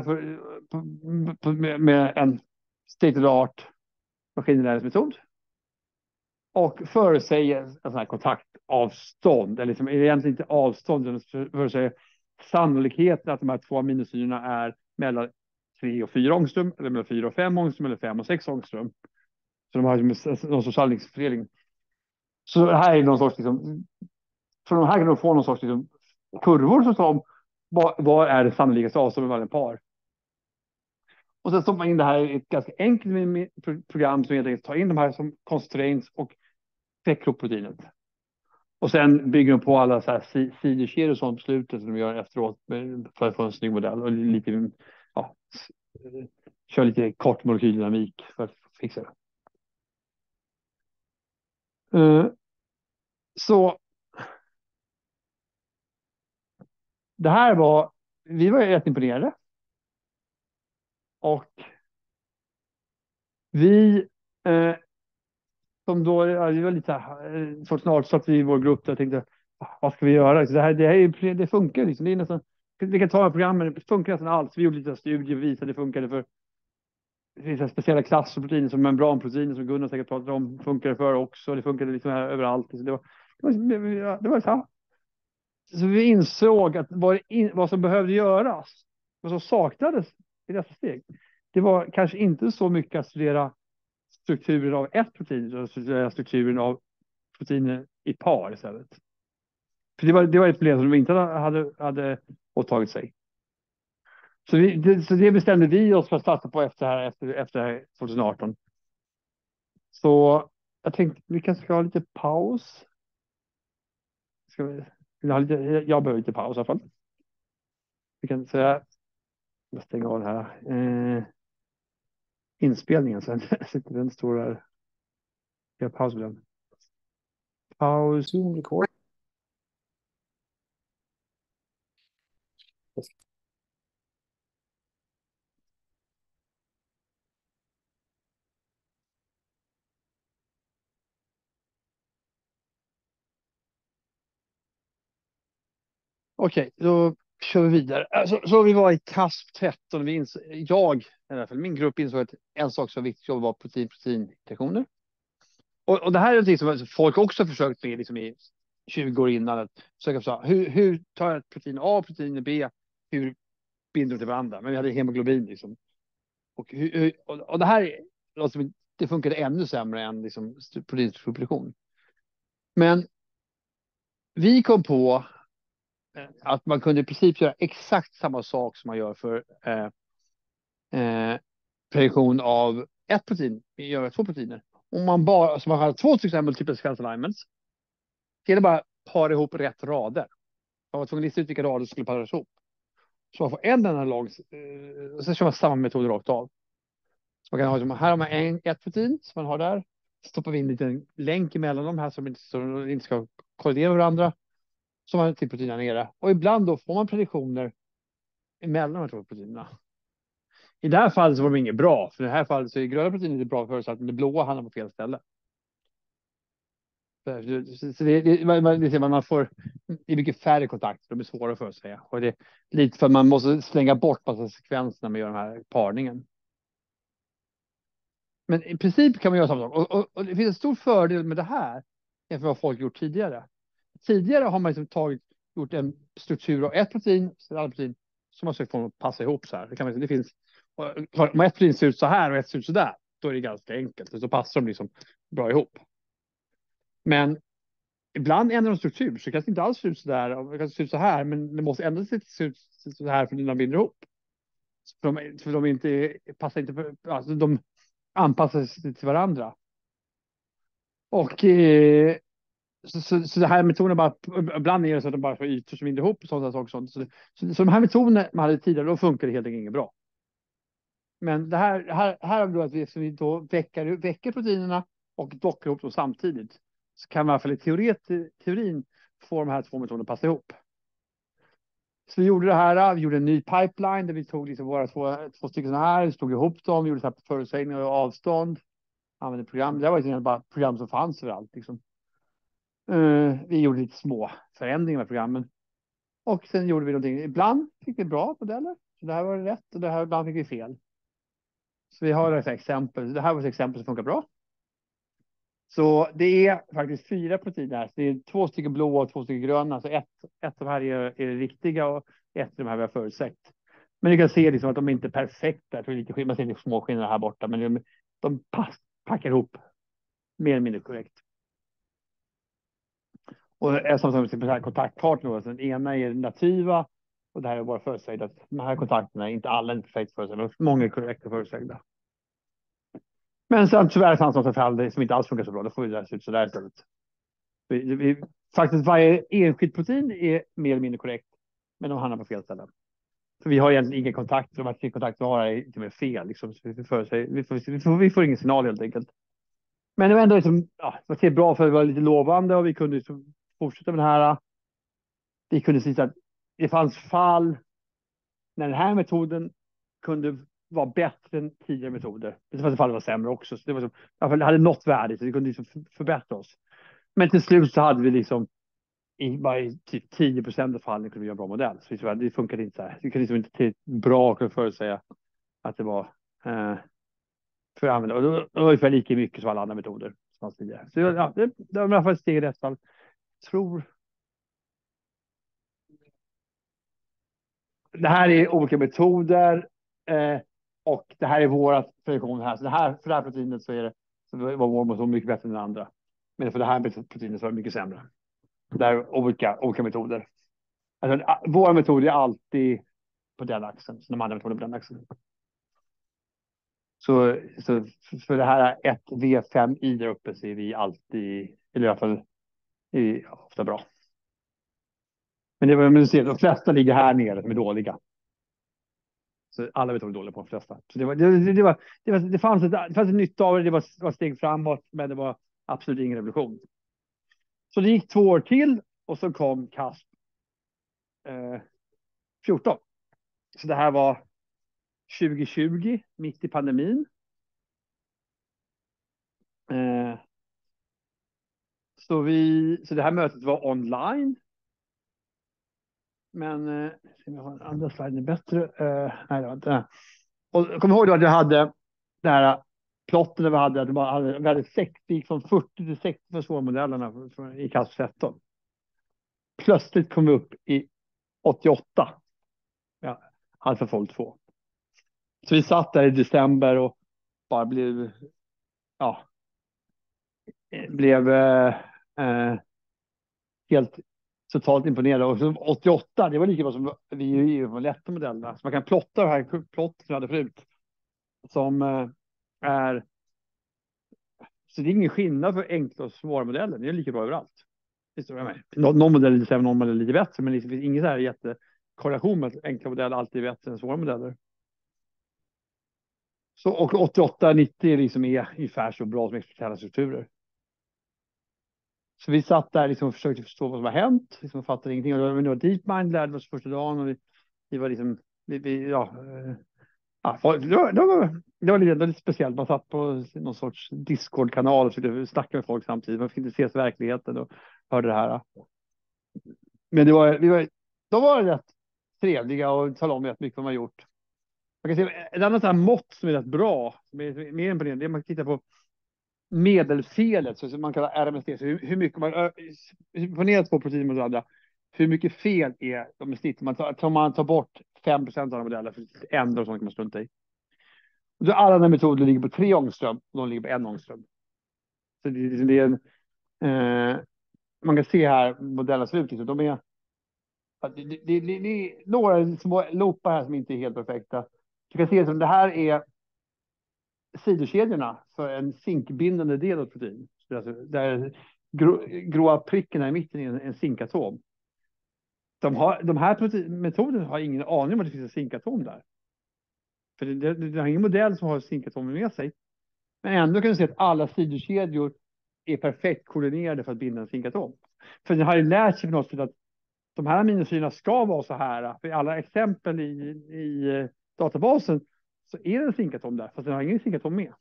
Speaker 2: med en state of the art maskininlärningsmetod. Och förutsäger en sån här kontaktavstånd. Eller liksom, egentligen inte avstånd, utan förutsäger sannolikheten att de här två aminosyrorna är mellan 3 och 4 ångström. Eller mellan 4 och 5 ångström. Eller 5 och 6 ångström. Så de har någon sorts sanningsfördelning. Så det här är någon sorts, liksom, från de här kan de få någon sorts liksom, kurvor som vad är det sannolikaste avståndet mellan par. Och sen stoppar man in det här i ett ganska enkelt program som helt enkelt tar in de här som constraints och täcker upp proteinet. Och sen bygger de på alla så här sidokedjor och sånt på slutet som de gör efteråt för att få en snygg modell och lite kör lite kort molekyldynamik för att fixa det. Så det här vi var rätt imponerade. Och vi som då, vi var lite så snart satt vi i vår grupp där och tänkte, vad ska vi göra? Så det funkar liksom. Det är nästan, vi kan ta här programmen, det funkar nästan allt. Vi gjorde lite studier och visade det funkade för vissa speciella klasser proteiner som membranproteiner som Gunnar säkert pratade om, funkar för också. Det funkade liksom här överallt. Så det var så här. Så vi insåg att vad som behövde göras, vad som saknades i dessa steg, det var kanske inte så mycket att studera strukturen av ett protein, utan studera strukturen av proteiner i par istället. För det var ett problem som de inte hade åtagit sig. Så det bestämde vi oss för att satsa på efter 2018. Så jag tänkte vi kanske ska ha lite paus. Jag behöver lite paus i alla fall. Vi kan säga, jag stänger av den här inspelningen sen. Den står där. Jag har paus med den. Paus.
Speaker 1: Zoom record.
Speaker 2: Okej, då kör vi vidare. Så vi var i CASP 13. Min grupp insåg att en sak som var viktigt var protein-interaktioner. Och det här är någonting som folk också försökt med liksom i 20 år innan. Att försöka förstå, hur tar jag ett protein A och protein B? Hur binder de till varandra? Men vi hade hemoglobin liksom. Och det här det funkade ännu sämre än liksom, proteinstrukturproduktion. Men vi kom på att man kunde i princip göra exakt samma sak som man gör för prediktion av ett protein. Vi gör 2 proteiner. Om man har 2 stycken multipla sequence alignments. Så är det bara para ihop rätt rader. Man var tvungen att lista ut vilka rader som skulle paras ihop. Så man får en enda lag. Och så kör man samma metod rakt av. Så man kan ha, här har man ett protein som man har där. Stoppar vi in en liten länk emellan de här som inte ska kollidera med varandra. Som man till proteinerna nere. Och ibland då får man prediktioner emellan de här 2 proteinerna. I det här fallet så var det inget bra. För i det här fallet så är gröna proteiner bra förutsatt att det blåa hamnar på fel ställe. Så man får det är mycket färre kontakter. De är svåra att förutsäga. Och det är lite för att man måste slänga bort massa sekvenser när man gör den här parningen. Men i princip kan man göra samma sak. Och det finns en stor fördel med det här jämfört med vad folk gjort tidigare. Tidigare har man liksom gjort en struktur av ett protein, ett annat protein som man sökt få att passa ihop så här. Det finns, om ett protein ser ut så här och ett ser ut så där, då är det ganska enkelt. Så passar de liksom bra ihop. Men ibland ändrar de struktur, så det kanske inte alls ser ut så där. Det kanske ser ut så här, men det måste ändå se ut så här för att de binder ihop. För de inte passar inte, alltså de anpassar sig till varandra. Och så det här metoderna bara ibland är det så att de bara får ytor som binder ihop och sådana saker. Så de här metoderna man hade tidigare, då funkar det helt enkelt inget bra. Men det här har vi då att vi då väcker proteinerna och dockar ihop dem samtidigt. Så kan man i alla fall i teorin få de här 2 metoderna att passa ihop. Så vi gjorde det här, vi gjorde en ny pipeline där vi tog liksom våra två stycken så här, slog ihop dem, vi gjorde så här förutsägningar och avstånd. Använde program, det var ju bara program som fanns överallt liksom. Vi gjorde lite små förändringar med programmen. Och sen gjorde vi någonting. Ibland fick vi bra modeller. Så det här var rätt och det här ibland fick vi fel. Så vi har ett exempel. Det här var ett exempel som funkar bra. Så det är faktiskt 4 proteiner här. Så det är 2 stycken blåa och 2 stycken gröna. Så ett av de här är det riktiga och ett av de här vi har förutsett. Men ni kan se liksom att de inte är perfekta. Jag tror lite man ser lite små skillnader här borta. Men de packar ihop mer eller mindre korrekt. Och som kontaktpartner, den ena är nativa och det här är bara förutsägda. De här kontakterna är inte alla perfekt förutsägda, men många är korrekta förutsägda. Men sen tyvärr fanns något fall som inte alls funkar så bra. Då får vi det se ut så där istället. Faktiskt varje enskilt protein är mer eller mindre korrekt, men de hamnar på fel ställen. För vi har egentligen ingen kontakt. De här kontakter vi har är inte med fel. Liksom. Så vi får ingen signal helt enkelt. Men det var ändå liksom, ja, det var bra för det var lite lovande och vi kunde liksom fortsätta med det här. Vi kunde se att det fanns fall när den här metoden kunde vara bättre än tidigare metoder. Det fanns fall det var sämre också. Så det var som, i alla fall, det hade något värde så det kunde liksom förbättra oss. Men till slut så hade vi liksom bara i typ 10% av fallen kunde vi göra en bra modell. Så det funkade inte så här. Det kunde liksom inte till bra kunna förutsäga att det var för att använda. Och det var ungefär lika mycket som alla andra metoder som fanns tidigare. Så ja, det var i alla fall ett steg i rätt fall. Jag tror det här är olika metoder och det här är våra prediktion här. Så det här, för det här proteinet så är det så var vår metod mycket bättre än den andra. Men för det här proteinet så var det mycket sämre. Det är olika metoder. Alltså, våra metoder är alltid på den axeln, så de andra metoderna på den axeln. Så för det här 1V5i där uppe så är vi alltid, eller i alla fall ofta bra. Men det var, men du ser, de flesta ligger här nere som är dåliga. Så alla metoder är dåliga på de flesta. Så det fanns ett nytta av det, det var steg framåt, men det var absolut ingen revolution. Så det gick 2 år till och så kom CASP 14. Så det här var 2020, mitt i pandemin. Så det här mötet var online. Men jag har en andra slide bättre. Nej, det var inte. Och kom ihåg då att jag hade det här plotten där vi hade 60, gick från 40 till 60 för svårmodellerna i CASP 13. Plötsligt kom vi upp i 88. Ja, AlphaFold 2. Så vi satt där i december och bara blev helt totalt imponerade. Och så 88, det var lika bra som vi var lätta modellerna. Så man kan plotta det här plotten vi hade förut. Som är... Så det är ingen skillnad för enkla och svåra modeller. Det är lika bra överallt. Någon modell är lite sämre, någon modell är lite bättre. Men det finns ingen så här jättekorrelation med att enkla modeller alltid är bättre än svåra modeller. Så, och 88-90 liksom är ungefär så bra som experimentella strukturer. Så vi satt där liksom och försökte förstå vad som har hänt. Liksom fattade ingenting. Och det var DeepMind lärde oss första dagen. Och vi var liksom... det var lite speciellt. Man satt på någon sorts Discord-kanal och försökte snacka med folk samtidigt. Man fick inte se verkligheten och hörde det här. Men de var rätt trevliga och talade om rätt mycket vad man har gjort. Man kan se ett annat så här mått som är rätt bra. Som är mer imponerande. Det är man tittar på medelfelet, så som man kallar RMSD. Så hur mycket man på ner 2 protein mot andra. Hur mycket fel är de i snitt? Man tar bort 5% av de modeller för ändra och sånt kan man strunta i. Och alla de här metoderna ligger på 3 ångström och de ligger på 1 ångström. Så det är man kan se här modellerna ser ut. Så de är det är några små loopar här som inte är helt perfekta. Du kan se som det här är sidokedjorna för en zinkbindande del av protein. Alltså, där gråa pricken här i mitten är en zinkatom. De här metoderna har ingen aning om att det finns en zinkatom där. För det har ingen modell som har zinkatomer med sig. Men ändå kan du se att alla sidokedjor är perfekt koordinerade för att binda en zinkatom. För den har ju lärt sig på något sätt att de här aminosyrorna ska vara så här. För alla exempel i databasen så är det en zinkatom där. Fast den har ingen zinkatom med.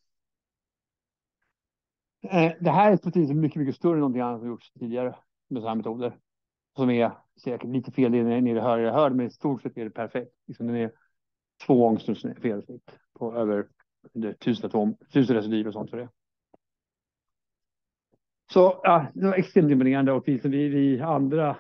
Speaker 2: Det här är ett protein som är mycket, mycket större än någonting annat som gjorts tidigare med sådana här metoder. Som är säkert lite fel nere i hörd, men i stort sett är det perfekt. Liksom den är 2 ångströms felsnitt på över 1000 residuer och sånt för det. Så ja, det var extremt imponerande och vi andra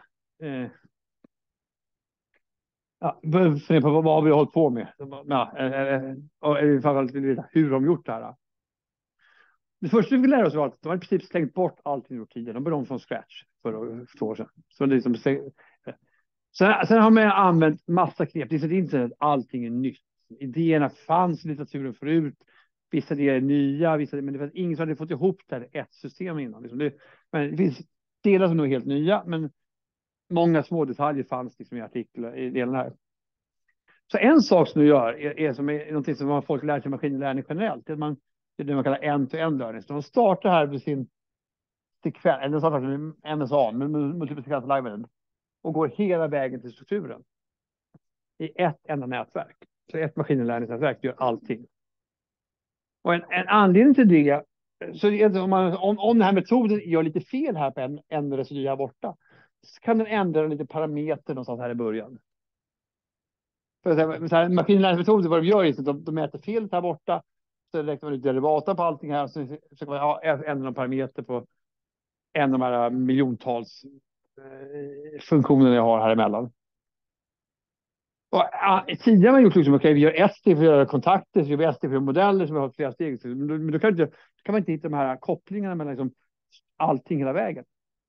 Speaker 2: fundera på vad har vi hållit på med. Och framförallt hur de gjort det här. Det första vi fick lära oss var att de har i princip slängt bort allting gjort tidigare. De började om från scratch för 2 år sedan. Så det är liksom, sen har man använt massa knep. Det är inte att allting är nytt. Idéerna fanns i litteraturen förut. Vissa idéer är nya, men det fanns ingen som hade fått ihop det här ett system innan. Liksom men det finns delar som är helt nya, men många små detaljer fanns liksom i artiklar i delen här. Så en sak som du gör är någonting som folk lär sig maskininlärning generellt. Det är det man kallar end-to-end learning. Så de startar här med sin sekvens, eller de startar med MSA, med multiple sequence alignment, och går hela vägen till strukturen i ett enda nätverk. Så ett maskininlärningsnätverk gör allting. Och en anledning till det, så om den här metoden gör lite fel här på en residu här borta, så kan den ändra lite parameter någonstans här i början. För så här, maskininlärningsmetoder, vad de gör är att de mäter felet här borta, så räknar man ut derivata på allting här, så försöker man ändra någon parameter på en av de här miljontals funktionerna jag har här emellan. Och, tidigare har man gjort liksom, vi gör ST för att göra kontakter, så gör vi ST för modeller som har flera steg. Men då kan man inte hitta de här kopplingarna mellan liksom allting hela vägen.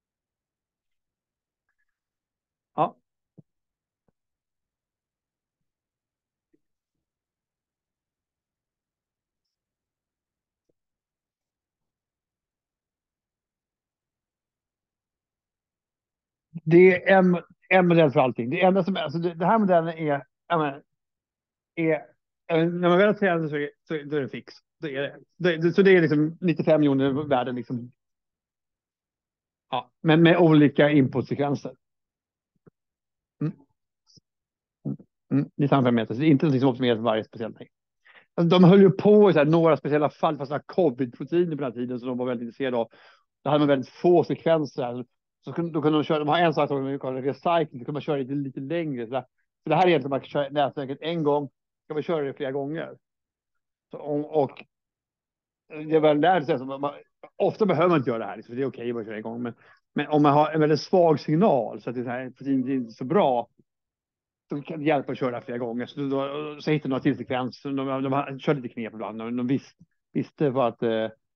Speaker 2: Ja. Det är en modell för allting. Det enda som alltså det här modellen är, när man väl säger det så är det fix. Så det är liksom 95 miljoner värden liksom. Ja, men med olika inputsekvenser. Det är samma parametrar. Det är inte liksom optimerat för varje speciell ting. Alltså, de höll ju på i så här, några speciella fall, fast covid-proteiner på den här tiden, så de var väldigt intresserade av. Då hade man väldigt få sekvenser. Då kunde de köra, de har en sak som kallar recycling, då kunde man köra lite längre. Så det här är egentligen man kan köra nätverket en gång, kan man köra det flera gånger. Så, och det var där, ofta behöver man inte göra det här, för det är okej att köra en gång. Men om man har en väldigt svag signal, så att det här protein är inte så bra, så kan det hjälpa att köra flera gånger. Så hittade några tillsekvenser. De körde lite knep ibland. De visste på att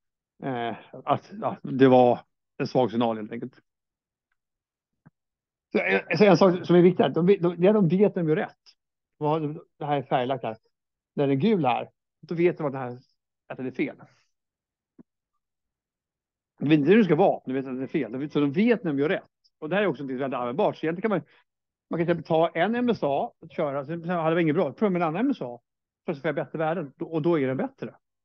Speaker 2: det var en svag signal helt enkelt. Så en sak som är viktig är att de vet när de gör rätt. Det här är färglagt här. När den är gul här, då vet de att det är fel. De vet inte hur det ska vara, de vet att det är fel. Så de vet när de gör rätt. Och det här är också något väldigt användbart. Så egentligen kan man kan ta en MSA och köra, så hade det inget bra. Pröva med en annan MSA, för att få bättre värden, och då är den bättre.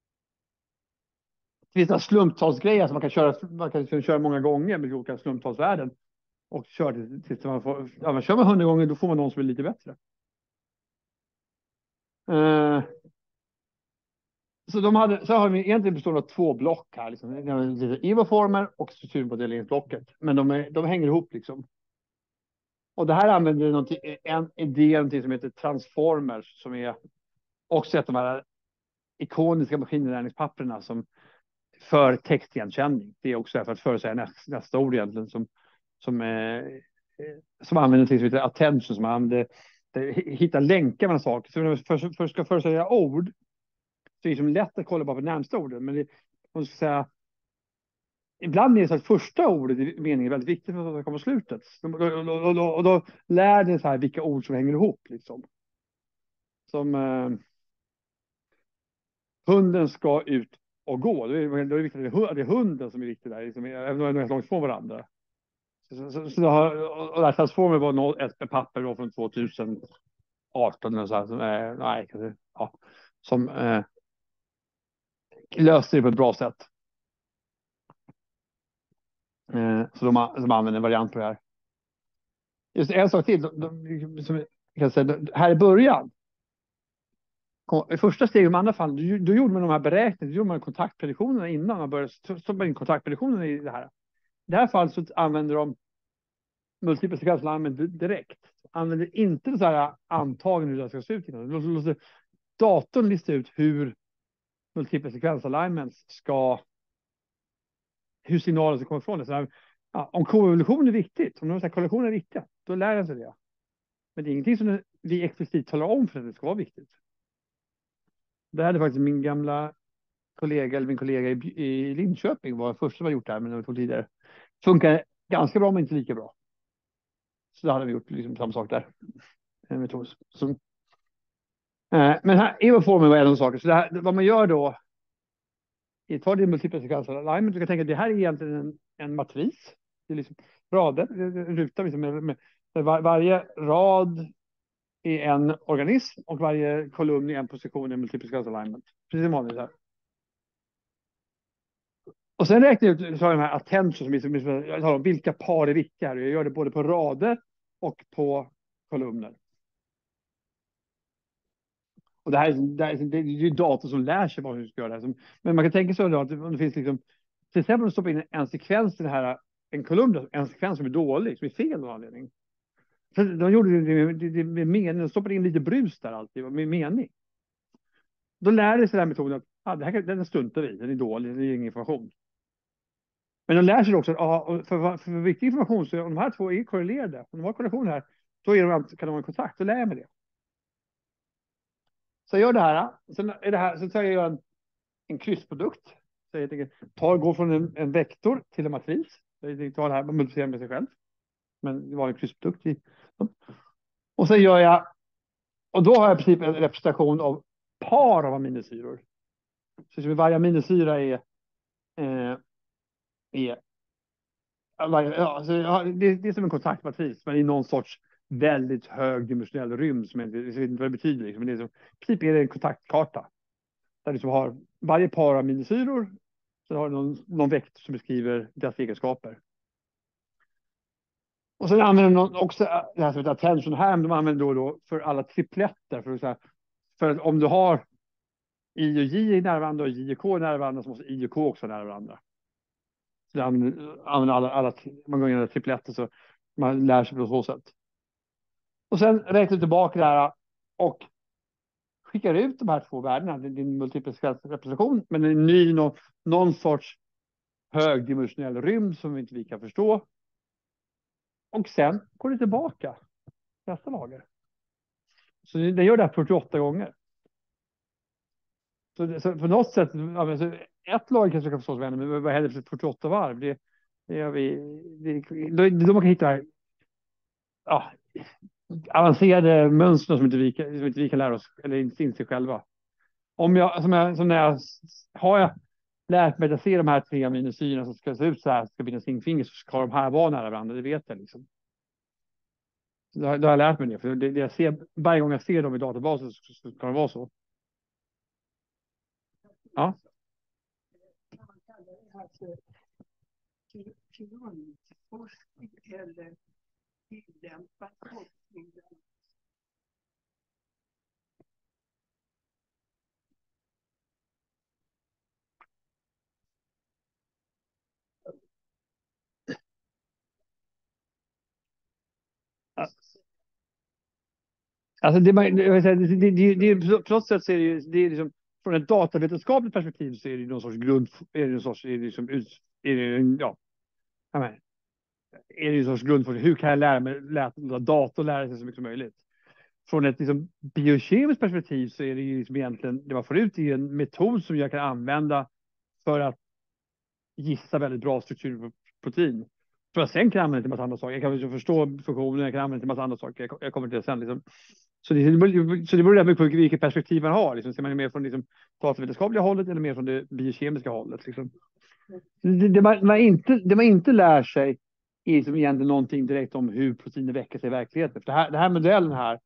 Speaker 2: Det finns några slumptalsgrejer som man kan köra många gånger med olika slumptalsvärden. Och kör tills man får, man kör med 100 gånger, då får man någon som är lite bättre. Så har vi egentligen bestående av två block här. Liksom. IVA-former och strukturmodelleringsblocket. Men de hänger ihop liksom. Och det här använder en idé som heter transformers, som är också ett av de här ikoniska maskininlärningspapperna som för textigenkänning. Det är också för att förutsäga nästa ord egentligen som använder till som heter attention, som använder hitta länkar mellan saker. Så när man först ska förutsäga ord, så är det liksom lätt att kolla bara på närmsta orden. Men man ska säga, ibland är det så att första ordet i meningen är väldigt viktigt för att komma på slutet. Och då lär den så här vilka ord som hänger ihop liksom. Som hunden ska ut och gå. Då är det viktigt att det är hunden som är viktig där. Liksom, även om de är långt från varandra. Så det och det här transformer var ett papper då från 2018. Eller så här, som löste det på ett bra sätt. Så de använder en variant på det här. Just en sak till. Som kan säga, här i början. I första steget, i andra fall, då gjorde man de här beräkningarna. Då gjorde man kontaktprediktionerna innan man började stoppa in kontaktprediktionerna i det här. I det här fallet så använder de multipla sekvensalignment direkt. Använder inte så här antagen hur det ska se ut innan. Låter datorn lista ut hur multipla sekvensalignments hur signalen ska komma ifrån det. Så här, om koevolution är viktigt, om korrelationer är viktiga, då lär den sig det. Men det är ingenting som vi explicit talar om för att det ska vara viktigt. Det hade faktiskt min kollega i Linköping var första som har gjort det här, men det var tidigare. Funkar ganska bra, men inte lika bra. Så då hade vi gjort liksom samma sak där. En metod. Men här EVA-formen var en av saker. Så det här, vad man gör då, tar det multipla sekvens alignment. Du kan tänka att det här är egentligen en matris. Det är liksom rader, ruta liksom med varje rad i en organism och varje kolumn i en position i multipel scale alignment. Precis som vanligt här. Och sen räknar jag ut så har jag de här attention som jag talar om vilka par är vilka här. Jag gör det både på rader och på kolumner. Och det är ju dator som lär sig vad du ska göra. Men man kan tänka sig att om det finns liksom, till exempel om du stoppar in en sekvens i det här, en kolumn, en sekvens som är dålig, som är fel av någon anledning. Så de gjorde det med mening, de stoppade in lite brus där alltid, med mening. Då lär sig den här metoden att det här, den struntar vi, den är dålig, det är ingen information. Men de lär sig också att för viktig information, så om de här två är korrelerade, om de har korrelation här, då kan de ha en kontakt, då lär jag mig det. Så jag gör det här, sen tar jag en kryssprodukt. Så jag tänker, går från en vektor till en matris. Jag tar det här, man multiplicerar med sig själv. Men det var en kryssprodukt. Och sen gör jag, och då har jag i princip en representation av par av aminosyror. Så varje aminosyra är det är som en kontaktmatris, men i någon sorts väldigt hög dimensionell rymd som jag vet inte vad det betyder. Liksom. Men det är som, i princip är det en kontaktkarta. Där du har varje par aminosyror, så har du någon vektor som beskriver deras egenskaper. Och sen använder de också det här som heter attention här, men de använder då för alla tripletter. För att om du har I och J i nära varandra och J och K i nära varandra, så måste I och K också nära varandra. Så det använder man går igenom tripletter, så man lär sig på så sätt. Och sen räknar du tillbaka det här och skickar ut de här två värdena, din multipel representation, men en ny någon sorts högdimensionell rymd som inte vi kan förstå. Och sen går det tillbaka nästa lager. Så den gör det här 48 gånger. Så på något sätt, ett lager kanske kan förstås vänner, men vad händer för 48 varv? Det gör vi. Då man kan hitta avancerade mönster som inte vi kan lära oss eller inte inse själva. Har jag lärt mig att se de här tre aminosyrorna som ska se ut så här, ska binda stingfinger, så ska de här vara nära varandra, det vet jag liksom. Då har jag lärt mig det, för det jag ser, varje gång jag ser dem i databasen så ska de vara så. Ja.
Speaker 1: Grundforskning eller tillämpad forskning.
Speaker 2: Alltså på något sätt så är det är liksom, från ett datavetenskapligt perspektiv så är det någon sorts grundforskning. Hur kan jag lära mig dator lära sig så mycket som möjligt? Från ett liksom biokemiskt perspektiv så är det ju liksom egentligen det man får ut i en metod som jag kan använda för att gissa väldigt bra struktur på protein. För att sen kan jag använda till en massa andra saker. Jag kan liksom förstå funktionen, jag kan använda till en massa andra saker. Jag kommer till det sen. Liksom. Så det beror rätt mycket på vilket perspektiv man har. Liksom. Ser man mer från liksom, datavetenskapliga hållet eller mer från det biokemiska hållet. Liksom. Det man inte lär sig är liksom egentligen någonting direkt om hur proteiner väcker sig i verkligheten. För det här modellen här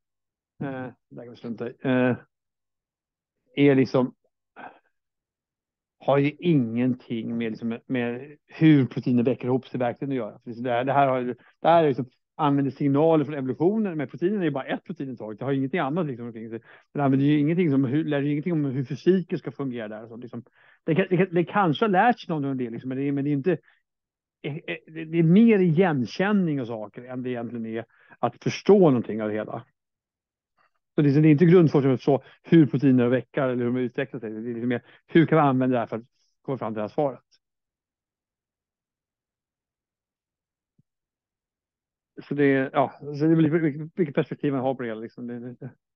Speaker 2: är liksom har ju ingenting med hur proteiner väcker ihop sig verkligen att göra. Det här är liksom, använder signaler från evolutionen, men proteinen är ju bara ett protein i taget. Det har ingenting annat liksom omkring sig. Det använder ju ingenting lär ju ingenting om hur fysiken ska fungera där. Så liksom, det kanske har lärt sig någonting om det, liksom, men det är inte. Det är mer igenkänning och saker än det egentligen är att förstå någonting av det hela. Så det är inte grundforskning att förstå hur proteiner väckar eller hur de utvecklar sig. Det är liksom mer hur kan vi använda det här för att komma fram till det här svaret. Så det är vilket perspektiv man har på det hela. Liksom.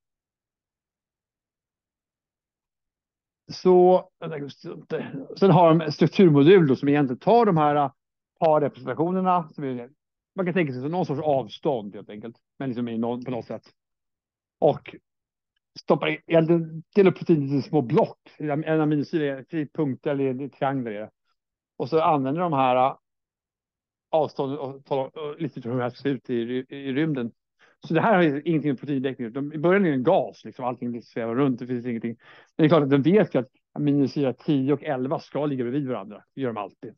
Speaker 2: Så sen har de en strukturmodul då, som egentligen tar de här parrepresentationerna. Man kan tänka sig som någon sorts avstånd helt enkelt. Men liksom på något sätt. Och stoppar till upp proteiner i små block. En aminosyra är punkter eller trianglar. Och så använder de här avstånden och lite hur det här ser ut i rymden. Så det här har ju ingenting med proteindäckning. I början är det en gas, liksom, allting svävar runt, det finns ingenting. Men det är klart att de vet ju att aminosyra 10 och 11 ska ligga bredvid varandra. Det gör de alltid.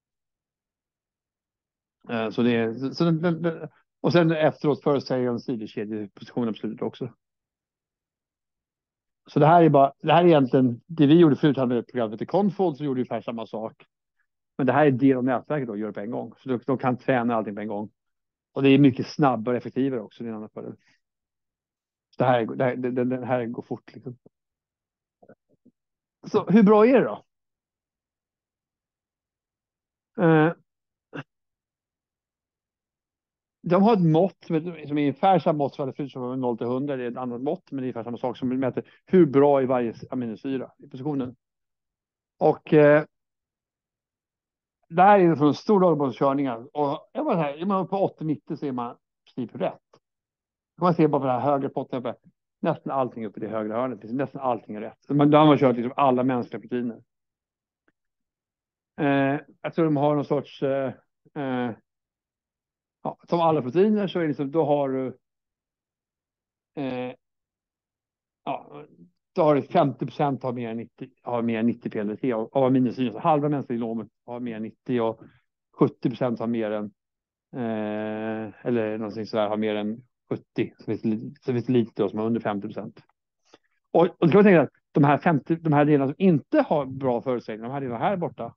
Speaker 2: Så det är, och sen efteråt förutsäger en sidokedjeposition absolut också. Så det här är egentligen det vi gjorde förut, hade programmet i Confold, så gjorde vi ungefär samma sak. Men det här är del av nätverket då, gör det på en gång. Så de kan träna allting på en gång. Och det är mycket snabbare och effektivare också. Det är en annan fördel. Så det här går fort liksom. Så hur bra är det då? De har ett mått som är ungefär samma mått som från 0 till 100. Det är ett annat mått, men det är ungefär samma sak som mäter hur bra är varje aminosyra i positionen. Och det här är från stora dagbokskörningar. Och jag bara så här, är man på 80-90 så är man typ rätt. Då kan man se bara på det här högra potten. Nästan allting uppe i det högra hörnet. Nästan allting är rätt. Då har man kört liksom alla mänskliga proteiner. Jag tror de har någon sorts... som alla proteiner så är det liksom, då har du... då har du 50% har mer än 90 PLDT av aminosyror. Så halva mänskliga genomet har mer än 90 och 70% har mer än eller någonting sådär har mer än 70. Så finns det lite då som har under 50%. Och då kan man tänka att de här delarna som inte har bra förutsättningar, de här delarna här borta,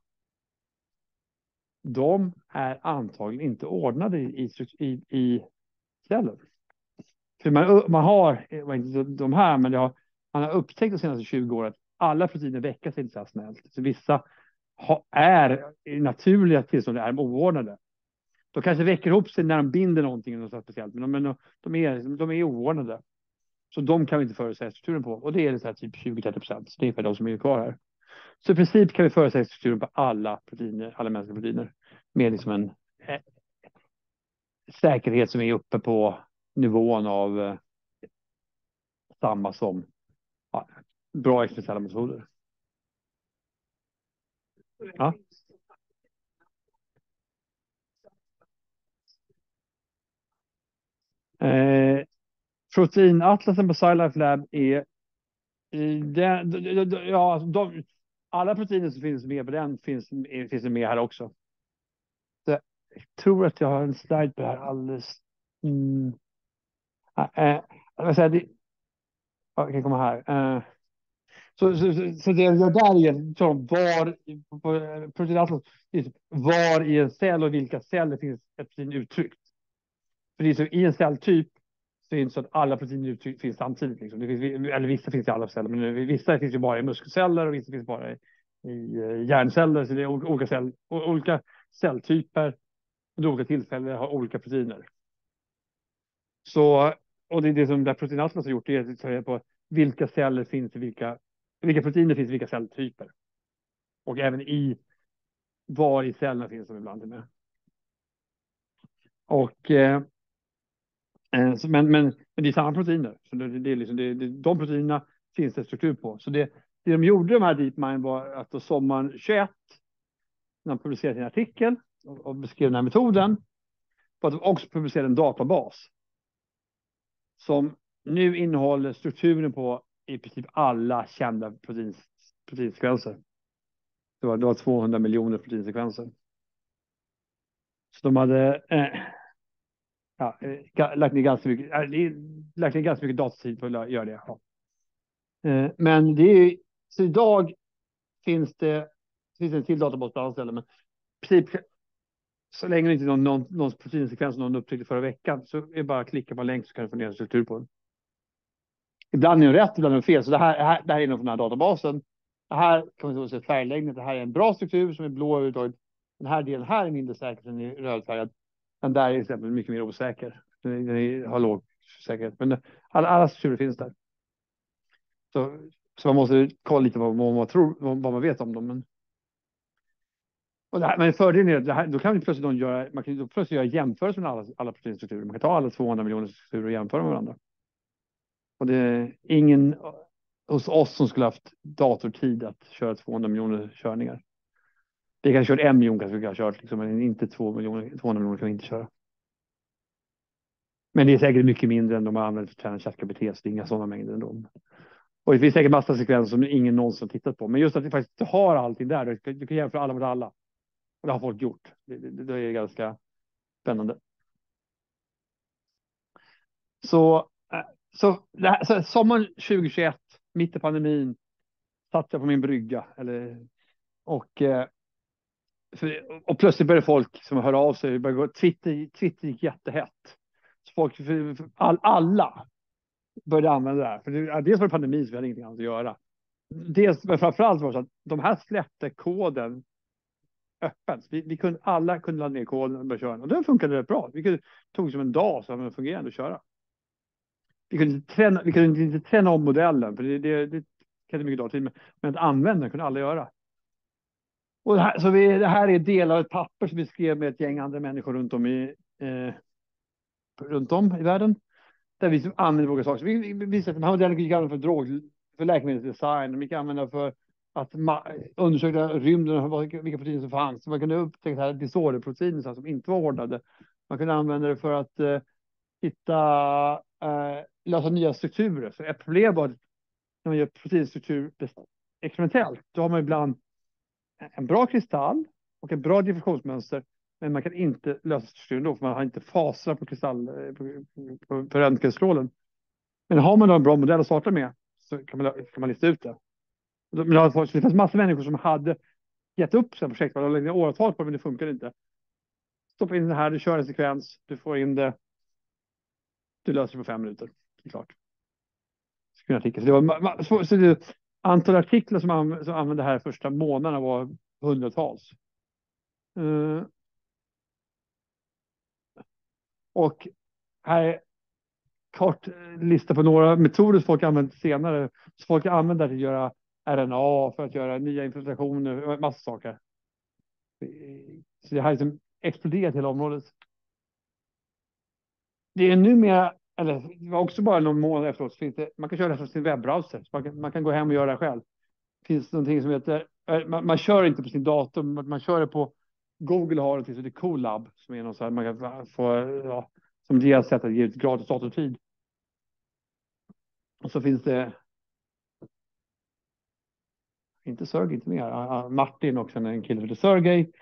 Speaker 2: de är antagligen inte ordnade i cellen. För man har, inte de här, men man har upptäckt de senaste 20 åren att alla proteiner väckas inte så snällt. Så vissa är i naturliga tillstånd är oordnade. De kanske väcker ihop sig när de binder någonting något speciellt, men de är oordnade. Så de kan vi inte förutsäga strukturen på. Och det är det så här typ 20-30%. Så det är för de som är kvar här. Så i princip kan vi förutsäga strukturen på alla proteiner, alla mänskliga proteiner. Med liksom en säkerhet som är uppe på nivån av samma som bra experimentella metoder. Ja. Proteinatlasen på SciLife Lab är alla proteiner som finns med på den finns med här också. Så jag tror att jag har en slide på det här alldeles. Jag kan komma här. Så det jag gör där är var i en cell och vilka celler finns ett protein uttryckt. För det är så, i en celltyp så är det inte så att alla proteiner finns samtidigt. Liksom. Eller vissa finns i alla celler, men vissa finns ju bara i muskelceller och vissa finns bara i hjärnceller. Så det är olika celltyper och olika tillfällen har olika proteiner. Så, och det är det som där proteinatlas har gjort, det är att ta reda på vilka celler finns i vilka proteiner finns i vilka celltyper. Och även var i cellerna finns de ibland med. Och men det är samma proteiner. Så det är liksom, de proteinerna finns det struktur på. Så det de gjorde de här DeepMind var att då sommaren 21 när de publicerade sin artikel och beskrev den här metoden var att de också publicerade en databas som nu innehåller strukturen på i princip alla kända proteinsekvenser. Det var 200 miljoner proteinsekvenser. Så de hade lagt ner ganska mycket datatid på att göra det. Ja. Men så idag finns det en till databas på alla ställen, men princip, så länge det inte är någon proteinsekvens någon upptäckte förra veckan så är det bara att klicka på en länk så kan du få ner en struktur på den. Ibland är det rätt, ibland är det fel. Så det här är någon från den här databasen. Det här kan man se färgläggning. Det här är en bra struktur som är blå överhuvudtaget. Den här delen här är mindre säker än är rödfärgad. Den där är till exempel mycket mer osäker. Den har låg säkerhet. Men alla strukturer finns där. Så man måste kolla lite vad man tror, vad man vet om dem. Men fördelen är att det här, då kan vi plötsligt göra jämförelser med alla proteinstrukturer. Man kan ta alla 200 miljoner strukturer och jämföra med varandra. Och det är ingen hos oss som skulle haft datortid att köra 200 miljoner körningar. Vi kan köra 1 miljon kanske vi kan ha kört, liksom, men inte 200 miljoner kan vi inte köra. Men det är säkert mycket mindre än de har använt för att träna ChatGPT, så det är inga sådana mängder ändå. Och det finns säkert massa sekvenser som ingen någonsin har tittat på. Men just att vi faktiskt har allting där. Du kan jämföra alla mot alla. Och det har folk gjort. Det är ganska spännande. Så sommaren 2021, mitt i pandemin, satt jag på min brygga. Och plötsligt började folk som hör av sig. Twitter gick jättehett. Så alla började använda det här. För dels var det pandemin, så vi hade ingenting annat att göra. Men framförallt var det så att de här släppte koden öppet. Alla kunde ladda ner koden och börja köra. Och det funkade rätt bra. Det tog som en dag så att det fungerade att köra. Vi kunde inte träna om modellen, för det krävde mycket dagtid. Men att använda kunde alla göra. Och det här är del av ett papper som vi skrev med ett gäng andra människor runt om i världen. Där vi använder olika saker. Vi visade att de här modellerna gick att använda för läkemedelsdesign. De gick att använda för att undersöka rymden och vilka proteiner som fanns. Man kunde upptäcka disorderproteiner som inte var ordnade. Man kunde använda det för att lösa nya strukturer. Så ett problem var att när man gör proteinstruktur experimentellt, då har man ibland en bra kristall och en bra diffusionsmönster, men man kan inte lösa strukturen då, för man har inte faser på på röntgenstrålen. Men har man då en bra modell att starta med, så kan man lista ut det. Men det finns massor av människor som hade gett upp sina projekt, och lagt ner åratal på det, men det funkar inte. Stoppa in det här, du kör en sekvens, du får in det, du löser det på 5 minuter. Det är klart. Antal artiklar som använde det här första månaderna var hundratals. Och här är kort lista på några metoder som folk använt senare. Så folk använder det till att göra RNA, för att göra nya infiltrationer, massa saker. Så det har liksom exploderat hela området. Det är numera, eller det var också bara någon månad efteråt, så finns det, man kan köra det från sin webbrowser. Så man kan gå hem och göra det själv. Det finns någonting som heter, man kör inte på sin dator, man kör det på Google, har någonting som heter Colab, som är någon så här, man kan få, som deras sätt att ge ut gratis datortid. Och så finns det inte Sergej, inte mer. Martin också, en kille som heter Sergej.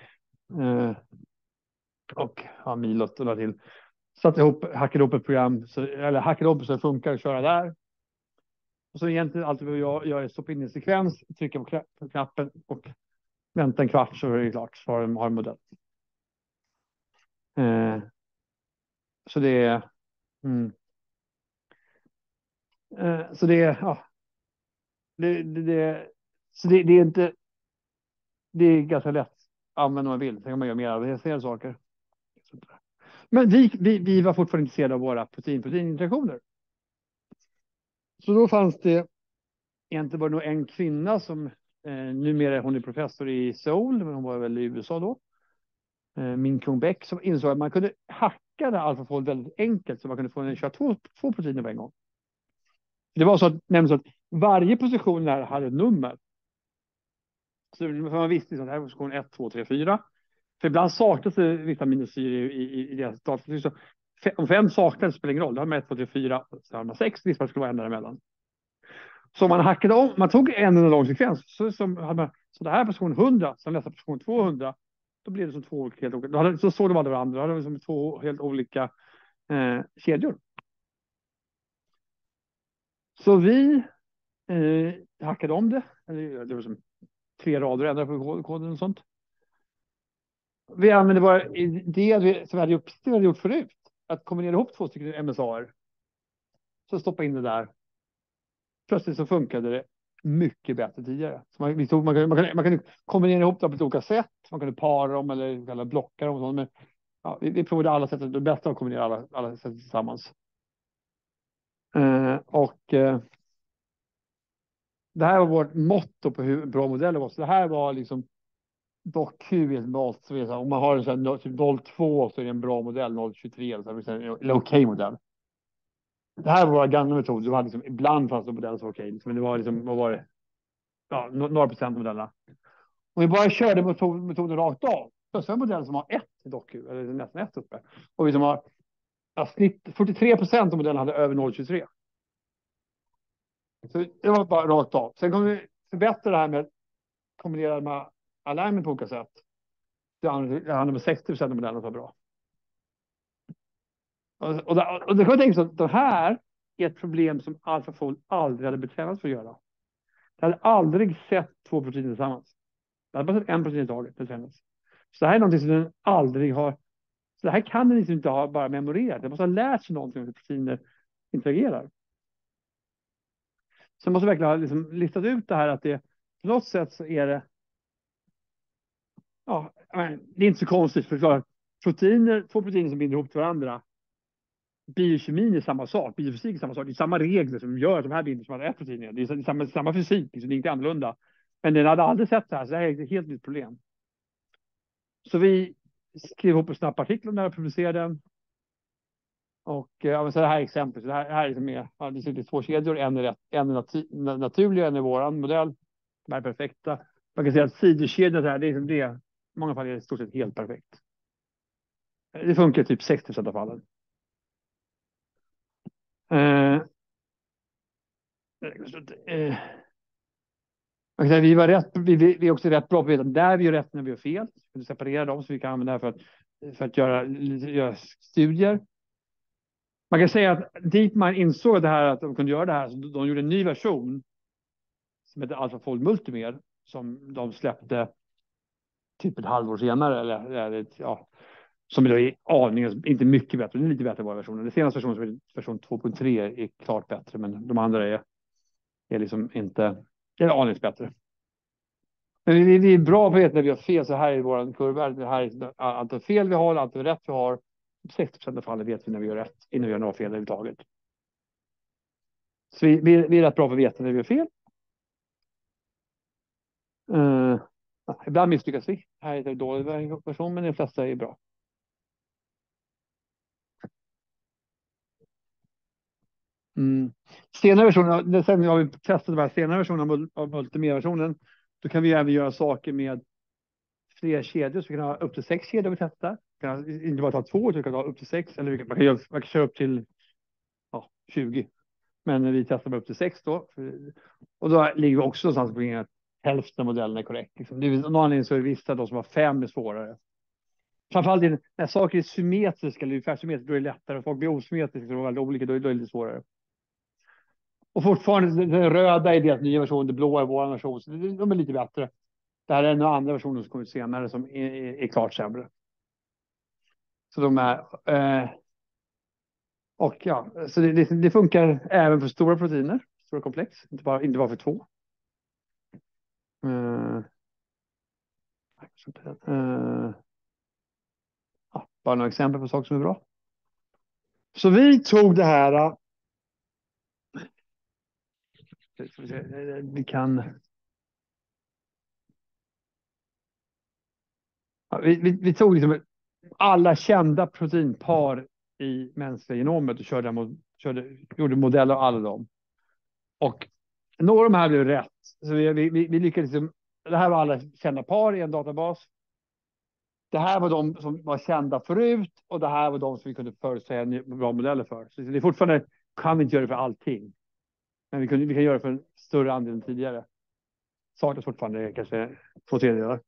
Speaker 2: Och Milot och la till. Hackade ihop ett program, hackade ihop så det funkar att köra där. Och så egentligen allt jag gör är stoppa in en sekvens, trycka på knappen och vänta en kvart, så är det klart. Så har en modell. Så det är... Så det är... Ja. Så det är inte... Det är ganska lätt att använda om man vill. Sen kan man göra mer avancerade saker. Men vi var fortfarande intresserade av våra proteininteraktioner. Så då fanns det... Egentligen var det nog en kvinna som... numera hon är professor i Seoul, men hon var väl i USA då. Min Kung Beck, som insåg att man kunde hacka det AlphaFold väldigt enkelt, så man kunde köra två proteiner på en gång. Det var så att varje position där hade ett nummer. Så man visste att det här var position 1, 2, 3, 4. För ibland saknas det vissa aminosyror i deras datasystem. Om 5 saknades spelar ingen roll. Då har man 1, 2, 3, 4, så har man 6. Visst skulle vara en däremellan. Så man hackade om, man tog en lång sekvens. Så det här är position 100, som nästa position 200. Då blir det som 2 helt olika. Så såg de alla varandra. Då hade de som 2 helt olika kedjor. Så vi hackade om det. Det var som 3 rader ändra på koden och sånt. Vi använde bara det som vi hade gjort förut. Att kombinera ihop 2 stycken MSAR. Så stoppa in det där. Plötsligt så funkade det mycket bättre tidigare. Så man kan kombinera ihop det på ett olika sätt. Man kunde para dem eller blocka dem. Och sånt. Men ja, vi provade alla sätt. Det bästa att kombinera alla sätt tillsammans. Det här var vårt motto på hur bra modeller var. Så det här var liksom dock mått. Så om man har en sån här, typ 0,2 så är det en bra modell. 0,23 eller okej modell. Det här var våra gamla metoder. Det var liksom, ibland fanns det modeller som var okej. Men det var liksom, vad var det? Ja, några procent av modellerna. Och vi bara körde metoden rakt av. Så var en modell som har 1 dock, eller nästan 1 uppe. Och vi som har snitt 43% av modellerna hade över 0,23. Så det var bara rakt av. Sen kommer vi förbättra det här med kombinerad med alignment på olika sätt. Det handlar om 60% av modellerna var bra. Och det kan jag tänka sig att det här är ett problem som AlphaFold aldrig hade betränats för att göra. Det hade aldrig sett två proteiner tillsammans. Det hade bara sett en protein i taget betränats. Så det här är någonting som den aldrig har. Så det här kan den inte ha bara memorerat. Den måste ha lärt sig någonting om hur proteiner interagerar. Så man måste verkligen ha liksom listat ut det här att det på något sätt så är det. Ja, det är inte så konstigt för proteiner, två proteiner som binder ihop till varandra. Biokemin är samma sak, biofysik är samma sak. Det är samma regler som gör att de här binder som har ett protein. Det är samma fysik, liksom, det är inte annorlunda. Men den hade aldrig sett det här, så det här är ett helt nytt problem. Så vi skrev ihop en snabb artikel när jag publicerade den. Och så det här exemplet, så det här är liksom det är två kedjor, en är naturlig, en är våran modell. De är perfekta. Man kan säga att sidokedjan här, det är det. I många fall är det i stort sett helt perfekt. Det funkar typ 60% av fallen. Vi var rätt, vi är också rätt bra på att veta där vi gör rätt när vi gör fel. Vi separerar dem så vi kan använda det för att göra studier. Man kan säga att DeepMind insåg det här att de kunde göra det här. Så de gjorde en ny version som heter AlphaFold Multimer som de släppte typ ett halvår senare. Eller ja, som är aningen, inte mycket bättre, det är lite bättre var versionen. Den senaste versionen, som är version 2.3, är klart bättre, men de andra är liksom inte, det är aningen bättre. Men vi är bra på att veta när vi har fel, så här är vår kurva. Det här är antal fel vi har, antal rätt vi har. 60% av fallen vet vi när vi gör rätt, innan vi gör några fel överhuvudtaget. Så vi är rätt bra på att veta när vi gör fel. Ibland misslyckas vi. Här är det en dålig version, men de flesta är bra. Senare versioner, sen har vi testat de här senare versionerna av multimer-versionen. Då kan vi även göra saker med fler kedjor, så vi kan ha upp till 6 kedjor vi testar. Vi kan inte bara ta 2, utan vi kan ha upp till 6, eller man kan köra upp till 20. Men vi testar bara upp till 6 då. Och då ligger vi också någonstans på att hälften av modellen är korrekt. Liksom. Det är någon anledning så är det vissa då som har 5 är svårare. Framförallt när saker är symmetriska eller ungefär symmetriska, då är det lättare. Folk blir osymmetriska och väldigt olika, då är det lite svårare. Och fortfarande, den röda är deras nya version, det blåa är vår version. Så de är lite bättre. Det här är en andra version som kommer ut senare som är klart sämre. Så de är... och ja, så det funkar även för stora proteiner, stora komplex. Inte bara för 2. Bara några exempel på saker som är bra. Så vi tog det här... Vi kan... Vi tog liksom alla kända proteinpar i mänskliga genomet och gjorde modeller av alla dem. Och några av de här blev rätt. Så vi lyckades liksom, det här var alla kända par i en databas. Det här var de som var kända förut och det här var de som vi kunde förutsäga bra modeller för. Så det är fortfarande, kan vi inte göra det för allting. Men vi kan göra det för en större andel än tidigare. Saknas fortfarande kanske 2/3.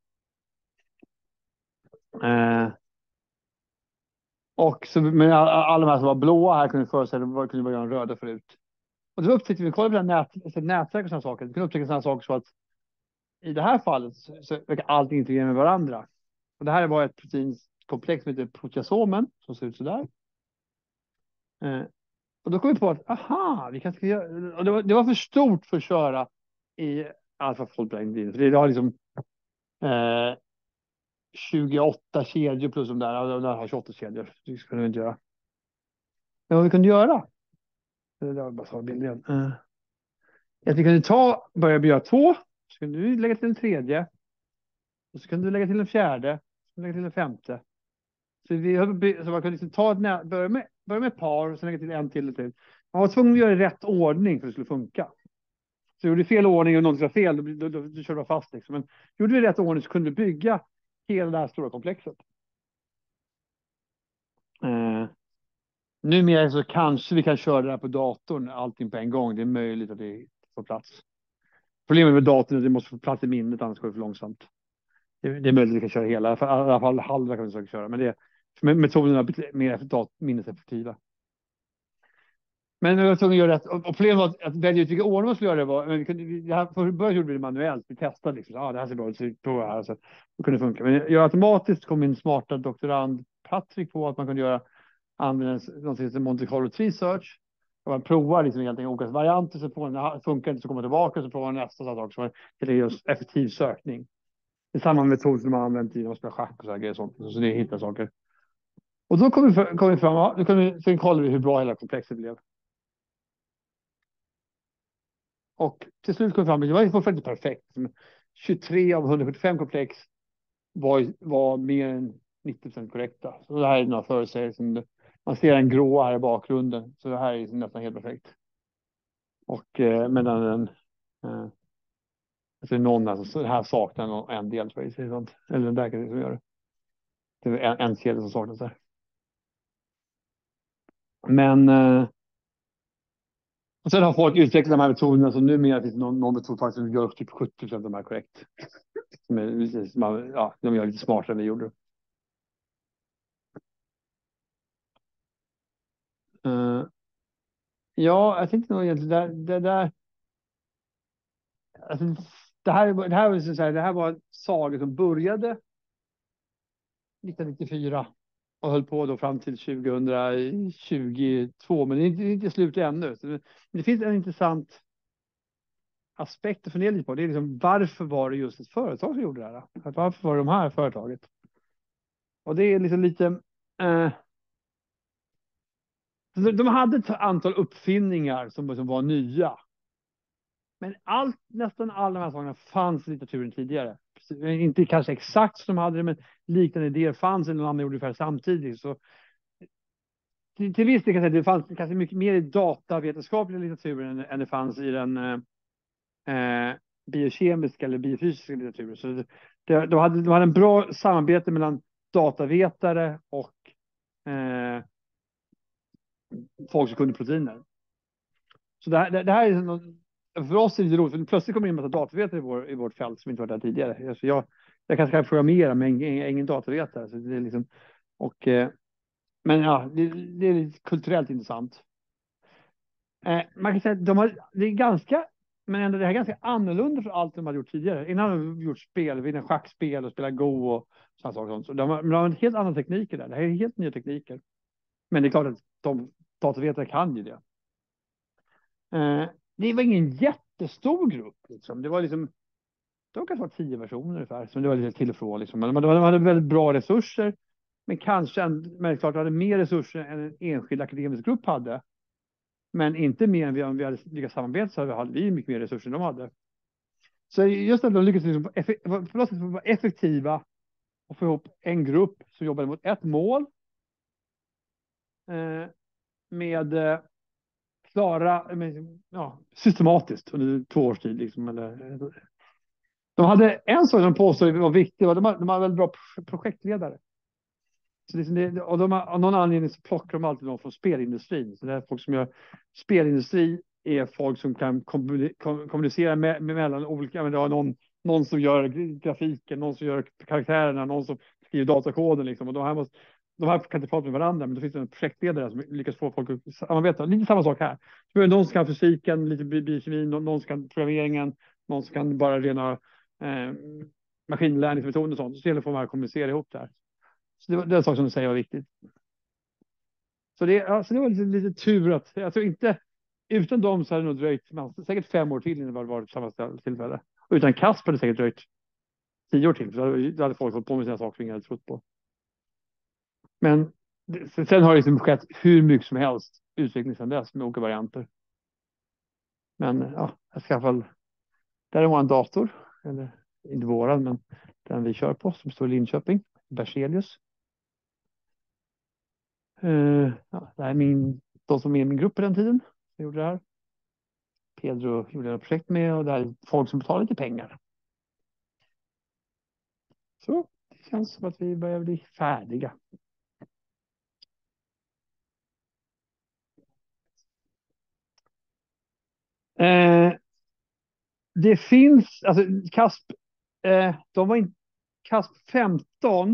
Speaker 2: Och så med alla de här som var blåa här kunde vi förutsäga att kunde vara röda förut. Och då upptäckte vi, kollade på nätverk och sådana saker. Vi kunde upptäcka sådana saker så att i det här fallet så verkar allting integrera med varandra. Och det här var ett proteinkomplex som heter proteasomen som ser ut så där. Och då kom vi på att vi kanske ska göra, och det var för stort för att köra i AlphaFold Blind. För det har liksom 28 kedjor plus de där. Och de där har 28 kedjor. Det skulle vi inte göra. Men vad vi kunde göra. Det var bara så bilden. Att vi kunde börja göra 2. Så kunde du lägga till en 3:e. Och så kunde du lägga till en 4:e. Så lägga till en 5:e. Så man kunde liksom börja med ett par och sen lägga till en till. Man var tvungen att göra i rätt ordning för att det skulle funka. Så gjorde du fel ordning och något var fel, då körde du fast. Liksom. Men gjorde vi i rätt ordning så kunde du bygga hela det här stora komplexet. Numera så kanske vi kan köra det här på datorn, allting på en gång. Det är möjligt att det får plats. Problemet med datorn är att det måste få plats i minnet, annars går det för långsamt. Det är möjligt att vi kan köra hela, i alla fall halva kan vi försöka köra. Men metoderna är mer minneseffektiva. Men jag var tvungen att göra rätt. Och problemet var att välja ut vilka ordning man skulle göra det var. Men för början gjorde vi det manuellt. Vi testade liksom. Det här ser bra ut. Prova här. Så det kunde funka. Men jag automatiskt kom min smarta doktorand Patrik på att man kunde använda något som heter Monte Carlo Tree Search. Och man provar liksom egentligen olika varianter. Så får man, funkar inte så kommer man tillbaka. Så provar man nästa sak. Så det är just effektiv sökning. Det är samma metod som man använt när man spelar schack och så här grejer. Så det hittar saker. Och då kom vi fram. Ja, sen kollade vi hur bra hela komplexet blev. Och till slut kom vi fram till att det var faktiskt perfekt. 23 av 175 komplex var mer än 90% korrekta. Så det här är några förutsägelser. Man ser en grå här i bakgrunden. Så det här är nästan helt perfekt. Och medan alltså någon alltså, här saknar en del. Eller den där kan som gör det. Det är en kedja som saknas där. Men och sen har folk utvecklat de här metoderna. Så numera finns någon metod faktiskt som gör typ 70% av de här korrekt. De gör lite smartare än vi gjorde. Ja, jag tänkte nog egentligen det där. Alltså, det här var en saga som började 1994 och höll på då fram till 2022, men det är inte slut ännu. Men det finns en intressant aspekt att fundera lite på. Det är liksom, varför var det just ett företag som gjorde det här? Varför var det de här företaget? Och det är liksom lite de hade ett antal uppfinningar som var nya. Men nästan alla de här sakerna fanns i litteraturen tidigare. Inte kanske exakt som de hade det, men liknande idéer fanns eller någon annan gjorde ungefär samtidigt. Så till viss del kan jag säga att det fanns kanske mycket mer i datavetenskapliga litteraturen än det fanns i den biokemiska eller biofysiska litteraturen. Så de hade en bra samarbete mellan datavetare och folk som kunde proteiner. Så det här är för oss är det roligt, för plötsligt kommer det in en massa datavetare i vårt fält som inte varit där tidigare. Alltså jag kanske kan programmera, men ingen datavetare. Så det är liksom, men ja, det är lite kulturellt intressant. Man kan säga att det är ganska, men ändå det här är ganska annorlunda för allt de har gjort tidigare. Innan har de gjort spel, vinna schackspel och spela Go och sådana saker. Så de har en helt annan tekniker där. Det här är helt nya tekniker. Men det är klart att de datavetare kan ju det. Det var ingen jättestor grupp. Liksom. Det var liksom, de kanske var 10 personer ungefär. Så det var lite till och från. Liksom. De hade väldigt bra resurser. Men men klart hade mer resurser än en enskild akademisk grupp hade. Men inte mer än om vi hade lyckats samarbeta så hade vi mycket mer resurser än de hade. Så just att de lyckades liksom vara effektiva och få ihop en grupp som jobbade mot ett mål. Med systematiskt under 2 års tid. Liksom, de hade en sak som påstod var viktig. De hade väldigt bra projektledare. Så liksom och av någon anledning så plockar de alltid någon från spelindustrin. Så det är folk som gör spelindustri är folk som kan kommunicera mellan olika. Men det har någon som gör grafiken, någon som gör karaktärerna, någon som skriver datakoden. Liksom. Och de här kan inte prata med varandra, men då finns det en projektledare som lyckas få folk att samarbeta. Lite samma sak här. Så någon som kan fysiken, lite biokemi, någon som kan programmeringen, någon som kan bara rena maskinlärningsmetoder och sånt. Så gäller det att kommunicera ihop det här. Så det är en sak som du säger var viktigt. Så det var lite tur att, jag tror inte, utan dem så hade det nog dröjt säkert 5 år till innan det var samma tillfälle. Och utan Kasper hade det säkert dröjt 10 år till. För då hade folk hållit på med sina saker som ingen hade trott på. Men sen har det liksom skett hur mycket som helst utveckling sedan dess med olika varianter. Men ja, jag ska i alla fall, där är vår dator, eller inte våran, men den vi kör på som står i Linköping, Berzelius. Det här är de som är i min grupp på den tiden. Jag gjorde det här. Pedro gjorde ett projekt med och det här är folk som betalar lite pengar. Så det känns som att vi börjar bli färdiga. Eh, det finns, alltså CASP, de var inte, CASP 15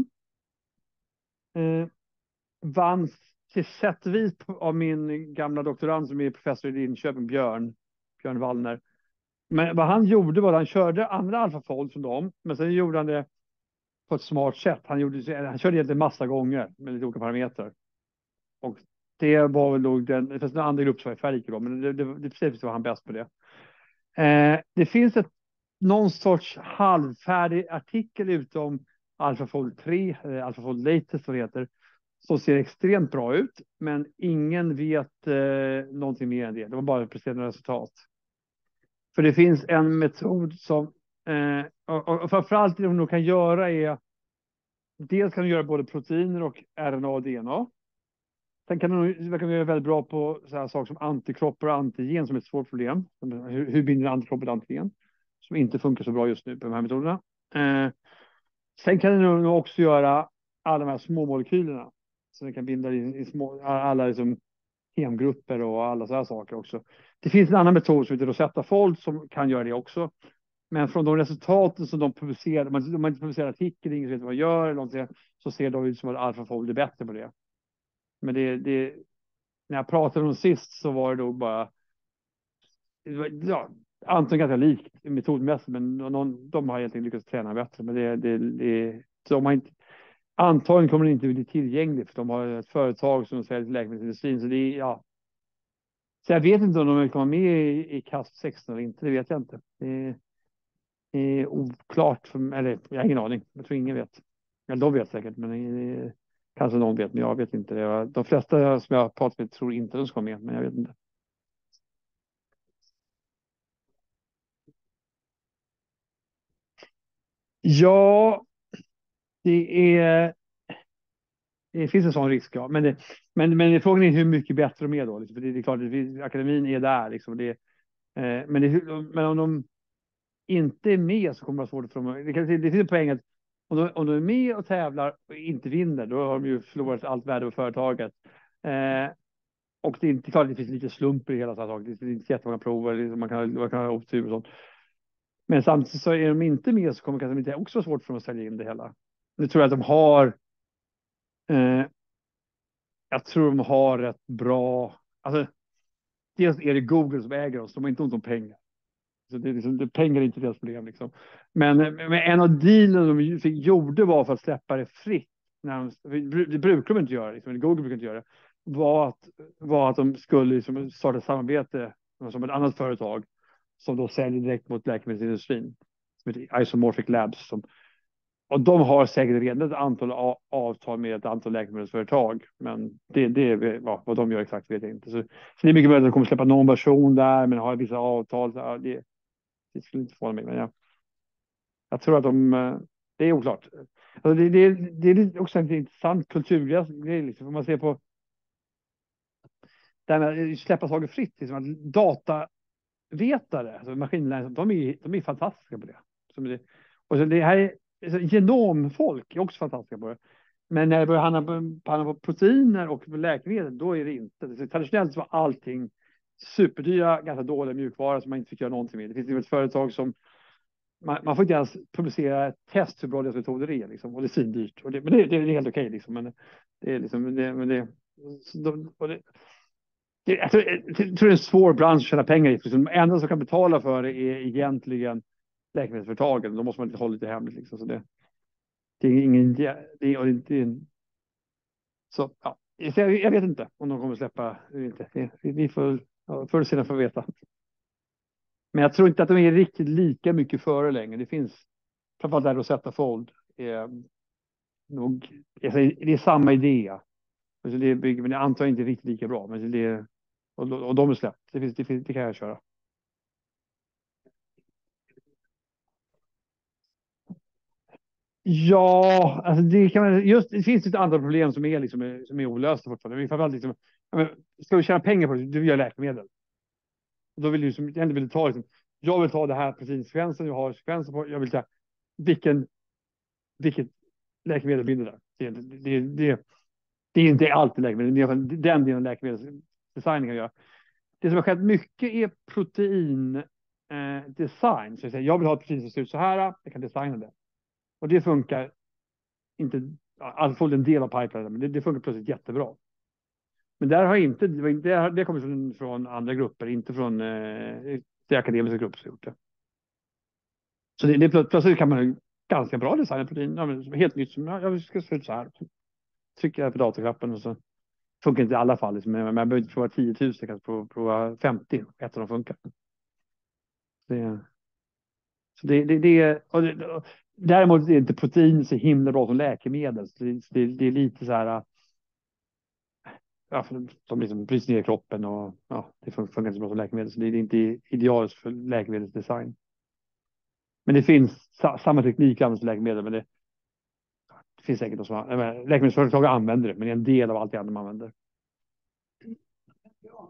Speaker 2: vann till sätt och vis av min gamla doktorand som är professor i Linköping, Björn Wallner. Men vad han gjorde var att han körde andra AlphaFold som dem, men sen gjorde han det på ett smart sätt. Han körde egentligen massa gånger med lite olika parametrar. Och det var väl nog det finns en andra grupp som var färdig då, men det precis var han bäst på det. Det finns någon sorts halvfärdig artikel utom AlphaFold 3, AlphaFold Latest vad det heter, som ser extremt bra ut, men ingen vet någonting mer än det. Det var bara presterande resultat. För det finns en metod som, och framförallt det de nog kan göra är, dels kan de göra både proteiner och RNA och DNA. Sen kan de göra väldigt bra på sådana saker som antikroppar och antigen som är ett svårt problem. Hur binder antikroppar och antigen? Som inte funkar så bra just nu på de här metoderna. Sen kan de nog också göra alla de här små molekylerna. Så de kan binda i små, alla liksom hemgrupper och alla sådana saker också. Det finns en annan metod som heter Rosetta Fold som kan göra det också. Men från de resultaten som de publicerar, om man inte publicerar artikel, ingen vet vad de gör, eller någonting, så ser de ut som att AlphaFold är bättre på det. Men när jag pratade om sist så var det då bara, ja, antagligen ganska likt metodmässigt, men de har helt enkelt lyckats träna bättre. Men de har inte, antagligen kommer det inte bli tillgängligt, för de har ett företag som säljer till läkemedelsindustrin. Så ja. Så jag vet inte om de kommer med i CASP 16 eller inte, det vet jag inte. Det är oklart, eller jag har ingen aning. Jag tror ingen vet. Eller de vet säkert, men kanske någon vet, men jag vet inte. De flesta som jag har pratat med tror inte de ska med, men jag vet inte. Ja, det finns en sån risk, ja. Men frågan är hur mycket bättre de är då. Liksom. För det är klart att akademin är där. Liksom. Men om de inte är med så kommer det vara svårt för dem. Det finns en poäng att om de är med och tävlar och inte vinner, då har de ju förlorat allt värde på företaget. Och det är inte klart att det finns lite slump i hela saken. Det är inte jättemånga prover, man kan ha otur och sånt. Men samtidigt så är de inte med så kommer det kanske inte också vara svårt för dem att sälja in det hela. Nu tror jag att de har jag tror de har rätt bra, alltså dels är det Google som äger oss, de har inte ont om pengar. Så pengar är inte deras problem liksom. Men en av dealen de gjorde var för att släppa det fritt. Det brukar de inte göra, liksom, Google brukar inte göra det. Var att de skulle liksom starta samarbete som ett annat företag som då säljer direkt mot läkemedelsindustrin. Som heter Isomorphic Labs. Och de har säkert redan ett antal avtal med ett antal läkemedelsföretag. Men vad de gör exakt vet jag inte. Så det är mycket möjligt att de kommer släppa någon version där, men har vissa avtal. Det skulle inte förvåna mig. Men jag tror att det är oklart. Alltså det är också en intressant kulturgrej. Liksom. Om man ser på det här med att släppa saker fritt. Liksom, att datavetare, alltså maskinlärare, de är fantastiska på det. Och så det här genomfolk är också fantastiska på det. Men när det börjar handla på proteiner och läkemedel, då är det inte. Så traditionellt så var allting superdyra, ganska dåliga mjukvara som man inte fick göra någonting med. Det finns ju ett företag som man får inte ens publicera ett test hur bra deras metoder är. Liksom, och det är svindyrt. Men det är helt okej. Liksom, men det är liksom, jag tror det är en svår bransch att tjäna pengar i. De enda som kan betala för det är egentligen läkemedelsföretagen. Då måste man inte hålla lite hemligt. Liksom, så det är ingen... Så ja, jag vet inte om de kommer släppa. Vi får förr sedan få veta. Men jag tror inte att de är riktigt lika mycket före längre. Det finns framförallt där Rosetta Fold. Det är samma idé. Alltså men jag antar inte riktigt lika bra. Men och de är släppt. Det kan jag köra. Ja, alltså det finns ett antal problem som är olösta fortfarande. Framförallt liksom, ska du tjäna pengar på det, du vill göra läkemedel. Och då vill du jag vill ta det här proteinsekvensen, jag har sekvenser på, jag vill ta vilket läkemedel binder där. Det är inte alltid läkemedel, det är den delen av läkemedelsdesignen kan göra. det som har skett mycket är protein design. Så jag vill ha ett protein som ser ut så här, jag kan designa det. Och det funkar inte, alltså en del av pipelinen, men det funkar plötsligt jättebra. Men där har inte, det kommer från andra grupper, inte från det akademiska grupper som gjort det. Så det plötsligt kan man ganska bra designa protein, helt nytt som jag ska se ut så här. Trycker jag på datorknappen och så funkar inte i alla fall. Liksom, men jag behöver inte prova 10 000, jag kan prova 50. Ett av dem funkar. Däremot är inte protein så himla bra som läkemedel. Så det är lite så här. Ja, som liksom bryts ner i kroppen och ja, det funkar inte så bra som läkemedel. Så det är inte idealiskt för läkemedelsdesign. Men det finns samma teknik används för läkemedel. Men det finns säkert något som läkemedelsföretag använder det. Men det är en del av allt det andra man använder.
Speaker 1: Ja.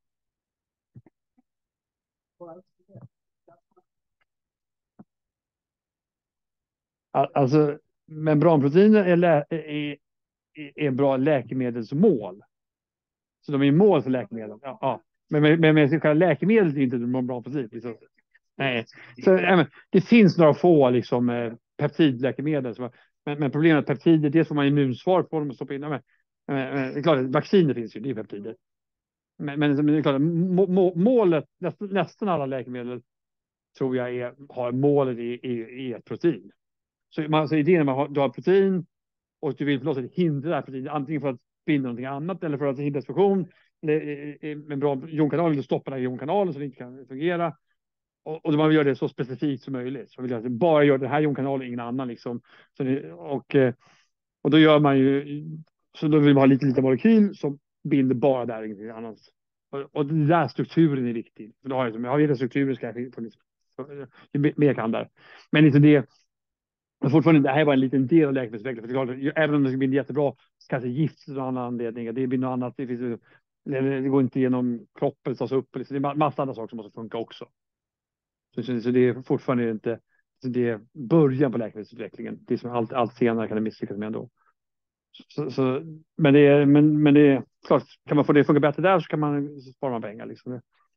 Speaker 2: Alltså, membranproteiner är bra läkemedelsmål. Så de är mål för läkemedel. Ja. Men själva läkemedlet är inte membranprotein. Liksom. Nej. Så, det finns några få liksom, peptidläkemedel. Men problemet är att peptider, det får man immunsvar på dem och stoppa in. Det är klart, vacciner finns ju, det är peptider. Men det är klart, målet, nästan alla läkemedel tror jag har målet i ett protein. Så idén är att du har protein och du vill på något sätt hindra det här proteinet, antingen för att binda någonting annat eller för att hindra expression. Med en bra jonkanal vill du stoppa den här jonkanalen så det inte kan fungera. Och man vill göra det så specifikt som möjligt. Så man vill bara göra den här jonkanalen, ingen annan. Liksom. Och då gör man ju, så då vill man ha lite molekyl som binder bara där, ingenting annat. Och den där strukturen är viktig. För då har jag vissa strukturer ska jag få mer kan där. Men inte det. Men fortfarande, det här är bara en liten del av läkemedelsutvecklingen. För även om det ska bli jättebra så kanske gift av någon anledning. Det blir något annat. Det går inte genom kroppen, tas upp. Det är massa andra saker som måste funka också. Så det är fortfarande inte det är början på läkemedelsutvecklingen. Det är som allt senare kan det misslyckas med ändå. Men det är klart, kan man få det att funka bättre där så kan man spara pengar. Liksom.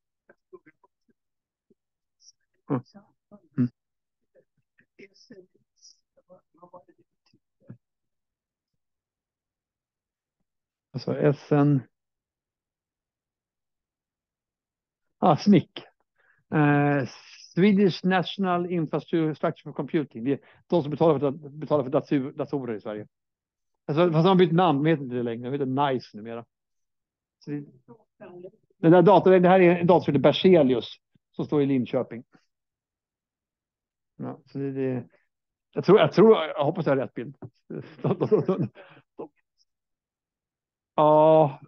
Speaker 2: Mm. Alltså SN. SNIC. Swedish National Infrastructure for Computing. Det är de som betalar för datorer i Sverige. Alltså, fast de har bytt namn, de heter inte det längre. De heter NICE numera. Det här är en dator som heter Berzelius som står i Linköping. Ja, så jag hoppas jag har rätt bild. Ja,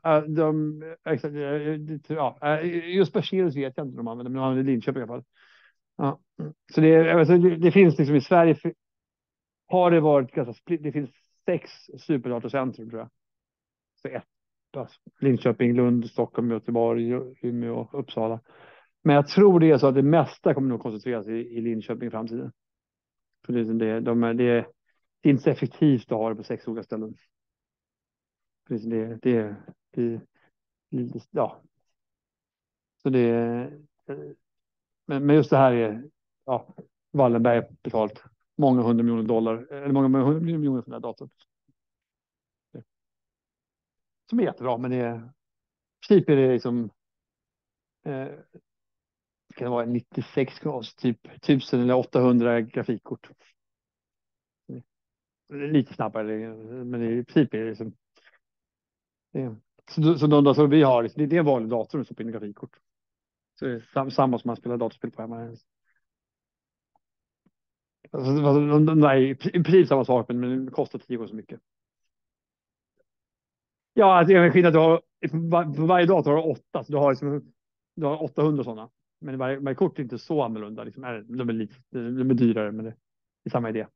Speaker 2: just Berzelius vet jag inte om de använder, men de använder Linköping i alla fall. Ja. Så det finns liksom i Sverige har det varit ganska spritt. Det finns 6 superdatorcentrum tror jag. Så 1. Linköping, Lund, Stockholm, Göteborg, Umeå, Uppsala. Men jag tror det är så att det mesta kommer nog koncentreras i Linköping i framtiden. För det är inte så effektivt att ha det på 6 olika ställen. Ja. Så men just det här är Wallenberg betalt många $100 miljoner eller många $100 miljoner för den här datorn. Som är jättebra, men typ är det liksom det kan vara 96 grads, typ 1000 eller 800 grafikkort. Lite snabbare, men i princip är det liksom så de dator vi har, det är en vanlig dator som stoppar in grafikkort. Så det är samma som man spelar datorspel på hemma. Nej, i princip samma sak, men det kostar 10 gånger så mycket. Ja, alltså, en skillnad, för varje dator har 8, så du har 800 sådana. Men varje kort är inte så annorlunda. Liksom, de är dyrare, men det är samma idé.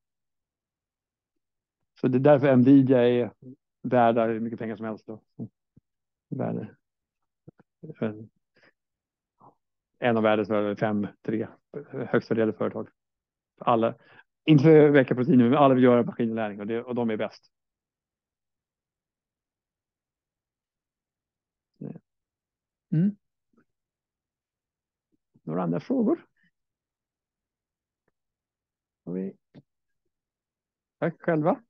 Speaker 2: Så det är därför Nvidia är värda hur mycket pengar som helst. Då. En av världens 5-3 högst värderade företag. Alla, inte för vecka proteiner, men alla vill göra maskininlärning och de är bäst. Mm. Några andra frågor? Tack själva.